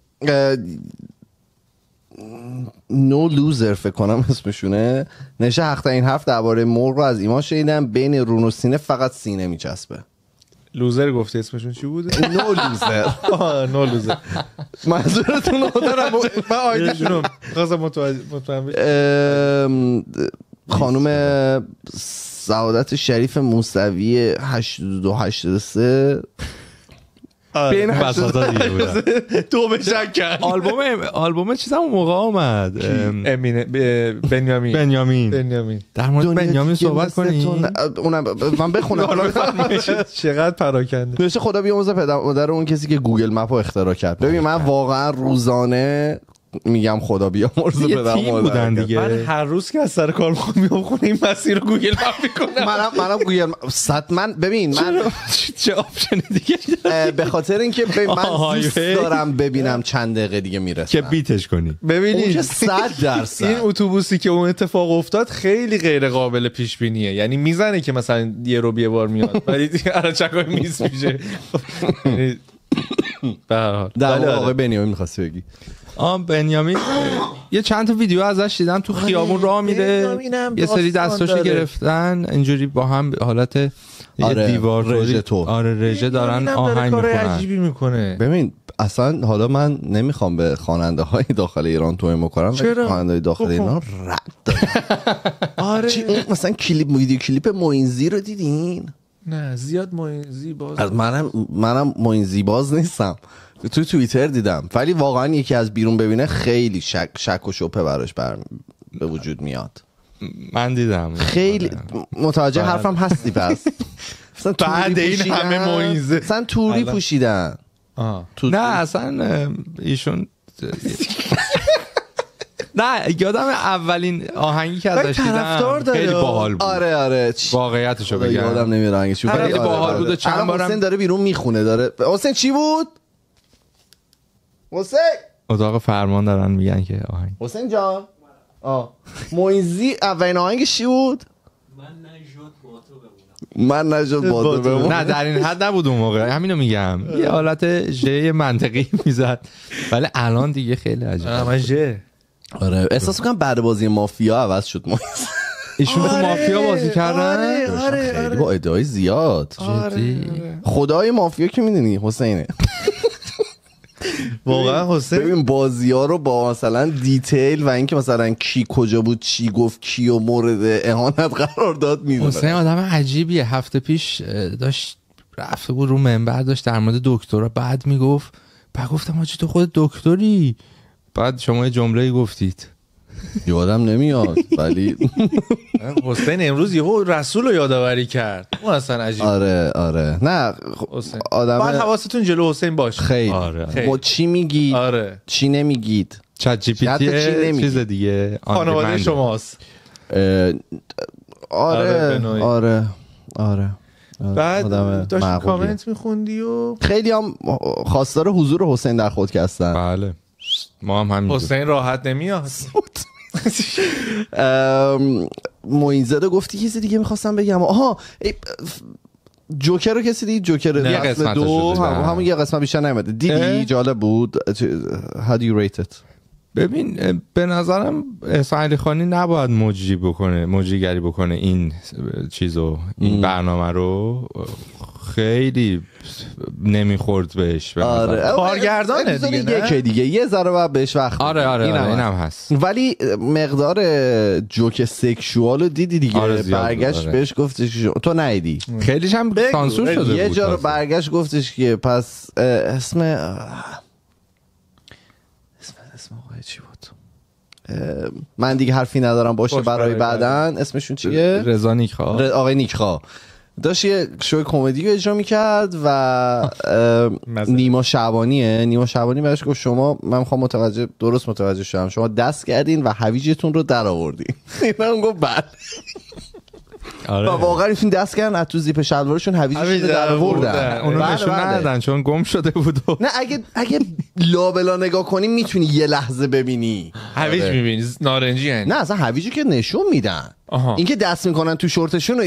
A: نو لوزر فکر کنم اسمشونه، نشه حق این حرف درباره مرغ رو از ایمان شنیدم، بین رون و سینه فقط سینه میچسبه.
B: لوزر گفته اسمشون چی بود؟
A: نو لوزر.
B: آه نو لوزر.
A: منظورتون دارم
B: من آیدیشونم خواستم مطمئن
A: بشم. خانم سعادت شریف موسوی هشتاد و دو هشتاد و سه
C: بین وسطا دیگه بودن.
B: تو به شک کرد.
C: آلبوم آلبوم چیزم اون موقع اومد.
B: امین بنیامین
C: بنیامین
B: بنیامین
C: در مورد بنیامین صحبت کنیم.
A: اونم من بخونم.
B: چقدر پراکنده.
A: نوشته خدا بیامرزه پدر مادر اون کسی که گوگل مپ رو اختراع کرد. ببین من واقعا روزانه میگم خدا بیامرزه پدر مادر
C: دیگه.
B: من هر روز که از سر کار میام خونه این مسیر رو گوگل مپ میکنم.
A: منم منم گوگل صد من ببین من
C: چه آپشن دیگه
A: به خاطر اینکه من دوست دارم ببینم چند دقیقه دیگه میرسم
C: که بیتش کنی.
B: ببینید
A: صد درصد
B: این اتوبوسی که اون اتفاق افتاد خیلی غیر قابل پیش بینیه. یعنی میزنه که مثلا یه رو یه بار میاد ولی الچکای میز میشه.
A: به هر حال در آقای بنیامین می‌خواستی بگی.
C: آم بنیامین یه چند تا ویدیو ازش دیدم تو خیابون راه میره یه سری دستاشو گرفتن اینجوری با هم حالت یه
A: آره
C: دیوار
A: رژه تو
C: آره رژه دارن آهنگ میخونن.
B: عجیبی میکنه.
A: ببین اصلا حالا من نمیخوام به خواننده های داخل ایران توهین بکنم ولی خواننده های داخل ایران رد دارن. آره مثلا کلیپ ویدیو کلیپ موینزی رو دیدین؟
B: نه زیاد موینزی باز
A: از منم منم موینزی باز نیستم. تو توییتر دیدم ولی واقعا یکی از بیرون ببینه خیلی شک شک و شبهه براش بر به وجود میاد.
C: من دیدم
A: خیلی متوجه حرفم هستی پس مثلا
B: بعد این همه موینزه
A: مثلا توری پوشیدن.
C: نه اصلا ایشون نه یادم اولین آهنگی که ازش دیدم خیلی باحال بود.
A: آره آره
C: واقعیتشو بگم
A: یادم نمیاد آهنگش
C: خیلی باحال بود. چند بارم
A: حسین داره بیرون میخونه داره. حسین چی بود؟ حسین
C: اتاق فرمان دارن میگن که آهنگ.
A: حسین جان آه موینزی اولین آهنگش چی بود؟
D: من نجات با تو بمونم.
A: من نجات با تو بمونم.
C: نه در این حد نبود اون موقع همینو میگم. یه حالت ژ منطقی میزد ولی الان دیگه خیلی عجیبه.
B: من ژ
A: آره احساس میکنم بعد بازی مافیا عوض شد موینزی.
C: ایشون تو مافیا بازی کردن.
A: آره آره خیلی با ادعای زیاد.
C: جدی
A: خدای مافیا که میدونی حسینه.
B: واقعا حسین
A: ببین بازی ها رو با مثلا دیتیل و اینکه مثلا کی کجا بود چی گفت کی و مورد اهانت قرار داد میدونه.
C: حسین آدم عجیبیه. هفته پیش داشت رفته بود رو منبر داشت در مورد دکترا بعد میگفت بعد گفتم آجی تو خود دکتری بعد شما یه جمله گفتید
A: یادم نمیاد ولی
B: حسین امروز یهو رسول رو یادآوری کرد. اون اصلا عجیب.
A: آره آره نه
B: حسین
A: آدم
B: بعد حواستون جلو حسین باشه.
A: خیلی
C: آره
A: با چی میگید
B: آره
A: چی نمیگید
C: چت جی پی تی چیز دیگه
B: خانواده شماست.
A: آره آره آره
B: بعد داشت کامنت میخوندی و
A: خیلی هم خواستار حضور حسین در خودکستن.
C: بله ما هم همین.
B: حسین راحت نمیاد.
A: موینزده گفتی کسی دیگه میخواستم بگم. آها جوکر رو کسی دید؟ جوکر
C: یه قسمت
A: دو هم همون یه قسمت بیشتر نمیده. دیدی؟ جالب بود. How do you rate it؟
C: ببین به نظرم احسان علی خانی نباید مجری بکنه مجریگری بکنه این چیزو این برنامه رو. خیلی نمیخورد بهش.
A: آره
B: کارگردانه دیگه نه
A: یکی دیگه یه ذره بعد بهش وقت.
C: آره آره اینم آره هم هست
A: ولی مقدار جوک سکشوال رو دیدی دیگه.
C: آره
A: برگشت
C: آره.
A: بهش گفتش تو ندیدی
C: خیلیش هم سانسور شده بود.
A: یه جا رو برگشت گفتش که پس اسم اسم اسم آقای چی بود من دیگه حرفی ندارم باشه برای بعدن. اسمشون چیه؟
C: رضا نیکخواه.
A: آقای نیکخواه داشت یه شو کمدی رو اجرا میکرد و نیما شعبانیه نیما شعبانی بهش گفت شما من میخوام متوجه درست متوجه شدم شما دست کردین و هویجتون رو در آوردین. اینا گفت بله.
C: آره.
A: و واقعا این دست کردن از تو زیپ شلوارشون هویجش رو در آوردن.
C: اونو نشون ندادن چون گم شده بود.
A: نه اگه اگه لابلا نگاه کنی میتونی یه لحظه ببینی
B: هویج میبینی نارنجی یعنی.
A: نه اصلا هویجی که نشون میدن. اینکه دست میکنن تو شورتشون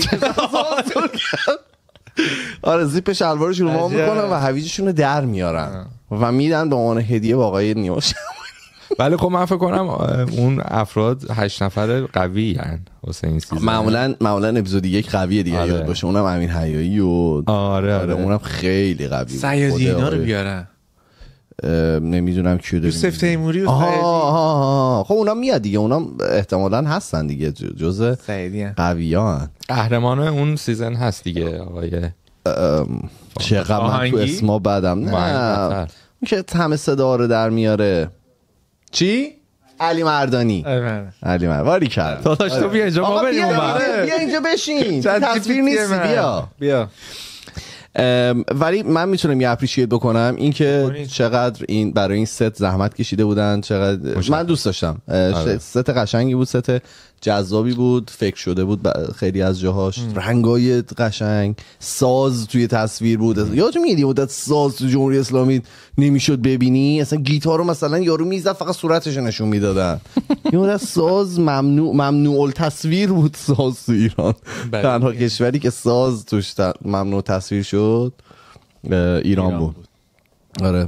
A: آره زیپ شلوارشون رو وا میکنن و هویجشون رو در میارن و میدن به عنوان هدیه به آقای نیما شعبانی.
C: ولی خب من فکر کنم اون افراد هشت نفر قوی ان واسه این سیزن.
A: معمولا معمولا اپیزود یک قویه دیگه یاد باشه، اونم امین حیایی و
C: آره آره
A: اونم خیلی قوی.
B: سیادی اینا رو بیارن.
A: نمیدونم کیو داریم.
B: یوسف تیموری و
A: سیادی. خب اونا میاد دیگه، اونا احتمالاً هستن دیگه، جزء قویان.
C: قهرمان اون سیزن هست دیگه آقای
A: چقدر من تو اسما بدم نه که همه صدا رو در میاره. چی؟ علی مردانی. علی مردانی کرد.
C: داداش تو بیا اینجا ما بریم اون
A: بیا اینجا بشین. تصویر نیستی، بیا
B: بیا.
A: ولی من میتونم یه اپریشیت بکنم این که چقدر این برای این ست زحمت کشیده بودن، چقدر من دوست داشتم. ست قشنگی بود، ست جذابی بود، فکر شده بود خیلی از جاهاش، رنگای قشنگ، ساز توی تصویر بود. یادتون میاد یه مدت ساز تو جمهوری اسلامی نمیشد ببینی، اصلا گیتار رو مثلا یارو میزد فقط صورتش رو نشون میدادن. یه مدت ساز ممنوع ممنوع التصویر بود ساز تو ایران. تنها کشوری که ساز توش ممنوع تصویر شد ایران, ایران بود. بود آره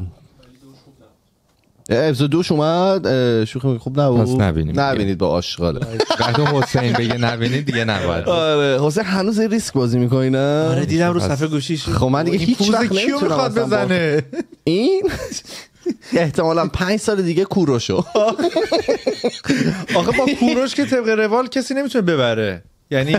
A: اپیزود دوش اومد، شوخی خوب نبود،
C: نبینیم
A: نبینید با آشغاله.
C: وقتی حسین بگه نبینید دیگه نباید.
A: آره حسین هنوز ریسک بازی میکنی نه؟
B: آره دیدم رو صفحه گوشیش.
A: خب من دیگه هیچ وقت
B: کیو میخواد بزنه
A: این احتمالاً پنج سال دیگه کوروشو.
B: آخه با کوروش که طبق روال کسی نمیتونه ببره، یعنی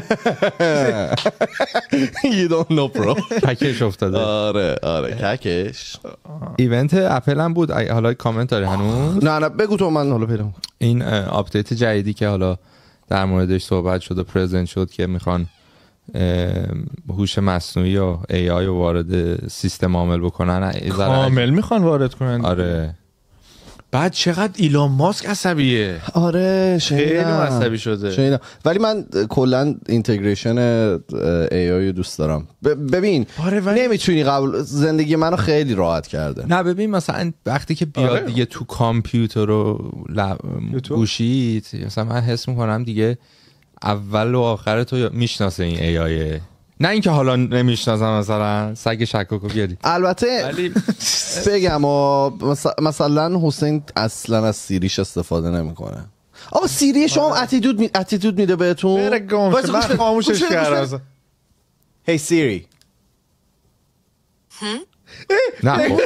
A: you don't know bro.
C: ککش افتاده.
A: آره آره ککش.
C: ایونت اپل هم بود، حالا کامنت داری هنوز؟
A: نه نه بگو تو، من حالا پیدا.
C: این آپدیت جدیدی که حالا در موردش صحبت شد و پرزنت شد که میخوان هوش مصنوعی و ای آی رو وارد سیستم عامل بکنن.
B: کامل میخوان وارد کنن.
C: آره
B: بعد چقدر ایلان ماسک عصبیه.
A: آره
B: خیلی عصبی شده.
A: شنیدم. ولی من کلا اینتگریشن ای آی رو دوست دارم. ببین
B: آره ولی...
A: نمیتونی قبل زندگی منو خیلی راحت کرده.
C: نه ببین مثلا وقتی که بیاد آره. دیگه تو کامپیوتر و لب... گوشیت مثلا من حس میکنم دیگه اول و آخر تو میشناسه این ای آی. نه اینکه حالا نمیشناسم مثلا سگ شکوکو بیاری.
A: البته ولی بگم مثلا حسین اصلا از سیریش استفاده نمیکنه. آقا سیری شما اتیتود می... اتیتود میده بهتون.
B: بره گم شه من خاموشش کردم.
A: هی سیری.
C: نه
A: من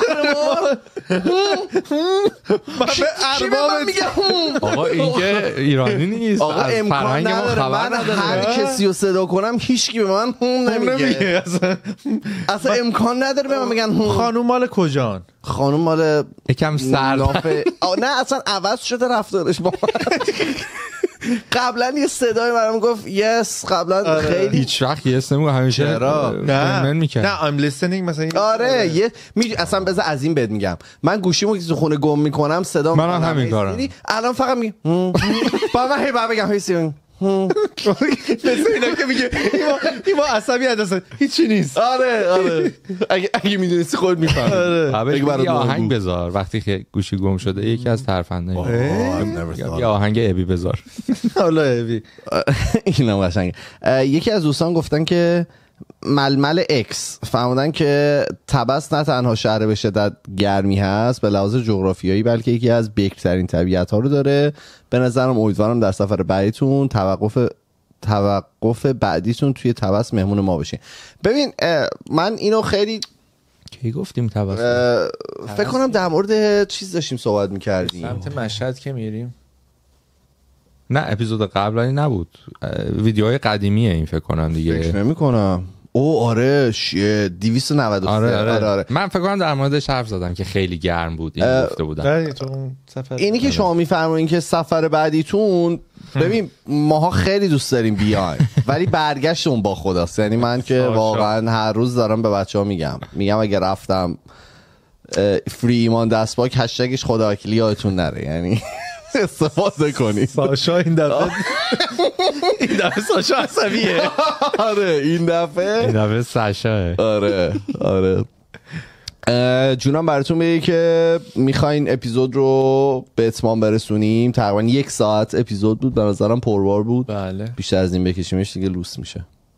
A: به ارباب
C: میگم آقا این که ایرانی نیست.
A: آقا امکان نداره من هر کسی رو صدا کنم هیچکی به من هم نمیگه. اصلا امکان نداره به من بگن
B: خانوم مال کجان؟
A: خانوم مال
C: یکم سرلافه.
A: نه اصلا عوض شده رفتارش با قبلا یه صدای برام گفت یس، قبلا خیلی
C: هیچ وقت یس نمیگه، همیشه
B: نه نه I'm listening مثلا.
A: آره یه می... اصلا بذار از این بهت میگم، من گوشیمو که تو خونه گم میکنم صدا
C: من همین کارم
A: الان فقط می با من هی بعد بگم هی سیون
B: مثل اینا که میگه این ما عصبی هست هیچی نیست.
A: آره آره اگه اگه میدونستی خود میفهمی.
C: آره یه آهنگ بذار وقتی که گوشی گم شده، یکی از ترفنده یه آهنگ ابی بذار.
B: حالا ابی
A: اینا قشنگه. یکی از دوستان گفتن که ململ اکس فهمیدن که طبس نه تنها شهر به شدت گرمی هست به لحاظ جغرافیایی، بلکه یکی از بکرترین طبیعت ها رو داره. به نظرم امیدوارم در سفر بعدیتون توقف توقف بعدیتون توی طبس مهمون ما بشین. ببین من اینو خیلی
C: کی گفتیم طبس،
A: فکر کنم در مورد چیز داشتیم صحبت میکردیم
B: سمت مشهد که میریم.
C: نه اپیزود قبلی نبود، ویدیوهای قدیمیه این فکر کنم دیگه.
A: فکر نمی کنم. او آره شیه دویست و نود و سه.
C: آره آره. آره آره. من فکر کنم در موردش حرف زدم که خیلی گرم بود این گفته بودن.
A: اینی که شما میفرمایین که سفر بعدیتون، ببین ماها خیلی دوست داریم بیایم ولی برگشتون با خداست. یعنی من که واقعا هر روز دارم به بچه‌ها میگم میگم اگه رفتم فری ایمان دستباک هشتگش خدا وکیلی یادتون نره، یعنی استفاده کنید.
B: ساشا این دفعه این دفعه ساشا عصبیه.
A: آره این دفعه
C: این دفعه ساشا.
A: آره آره جونم براتون بگه که میخواین اپیزود رو به اتمام برسونیم. تقریبا یک ساعت اپیزود بود، به نظرم پربار بود.
B: بله
A: بیشتر از این بکشیمش دیگه لوس میشه.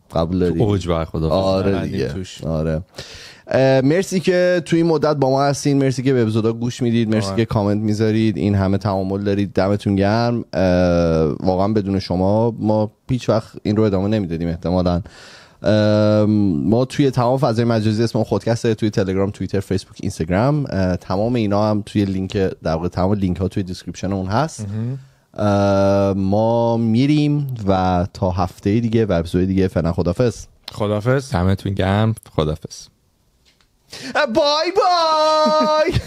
A: قبول داری؟
C: اوج بر خدا.
A: آره دیگه. آره. مرسی که توی این مدت با ما هستین، مرسی که به اپیزودا گوش میدید، مرسی که کامنت میذارید، این همه تعامل دارید، دمتون گرم. واقعا بدون شما ما هیچ وقت این رو ادامه نمیدادیم احتمالاً. ما توی تمام فضای مجازی اسم خودکست داره، توی تلگرام، توییتر، فیسبوک، اینستاگرام، تمام اینا هم توی لینک در واقع تمام لینک ها توی دیسکریپشن اون هست. ما میریم و تا هفته دیگه و اپیزود دیگه فعلا خدافظ.
B: خدافظ.
C: دمتون گرم. خدافظ.
A: بای بای.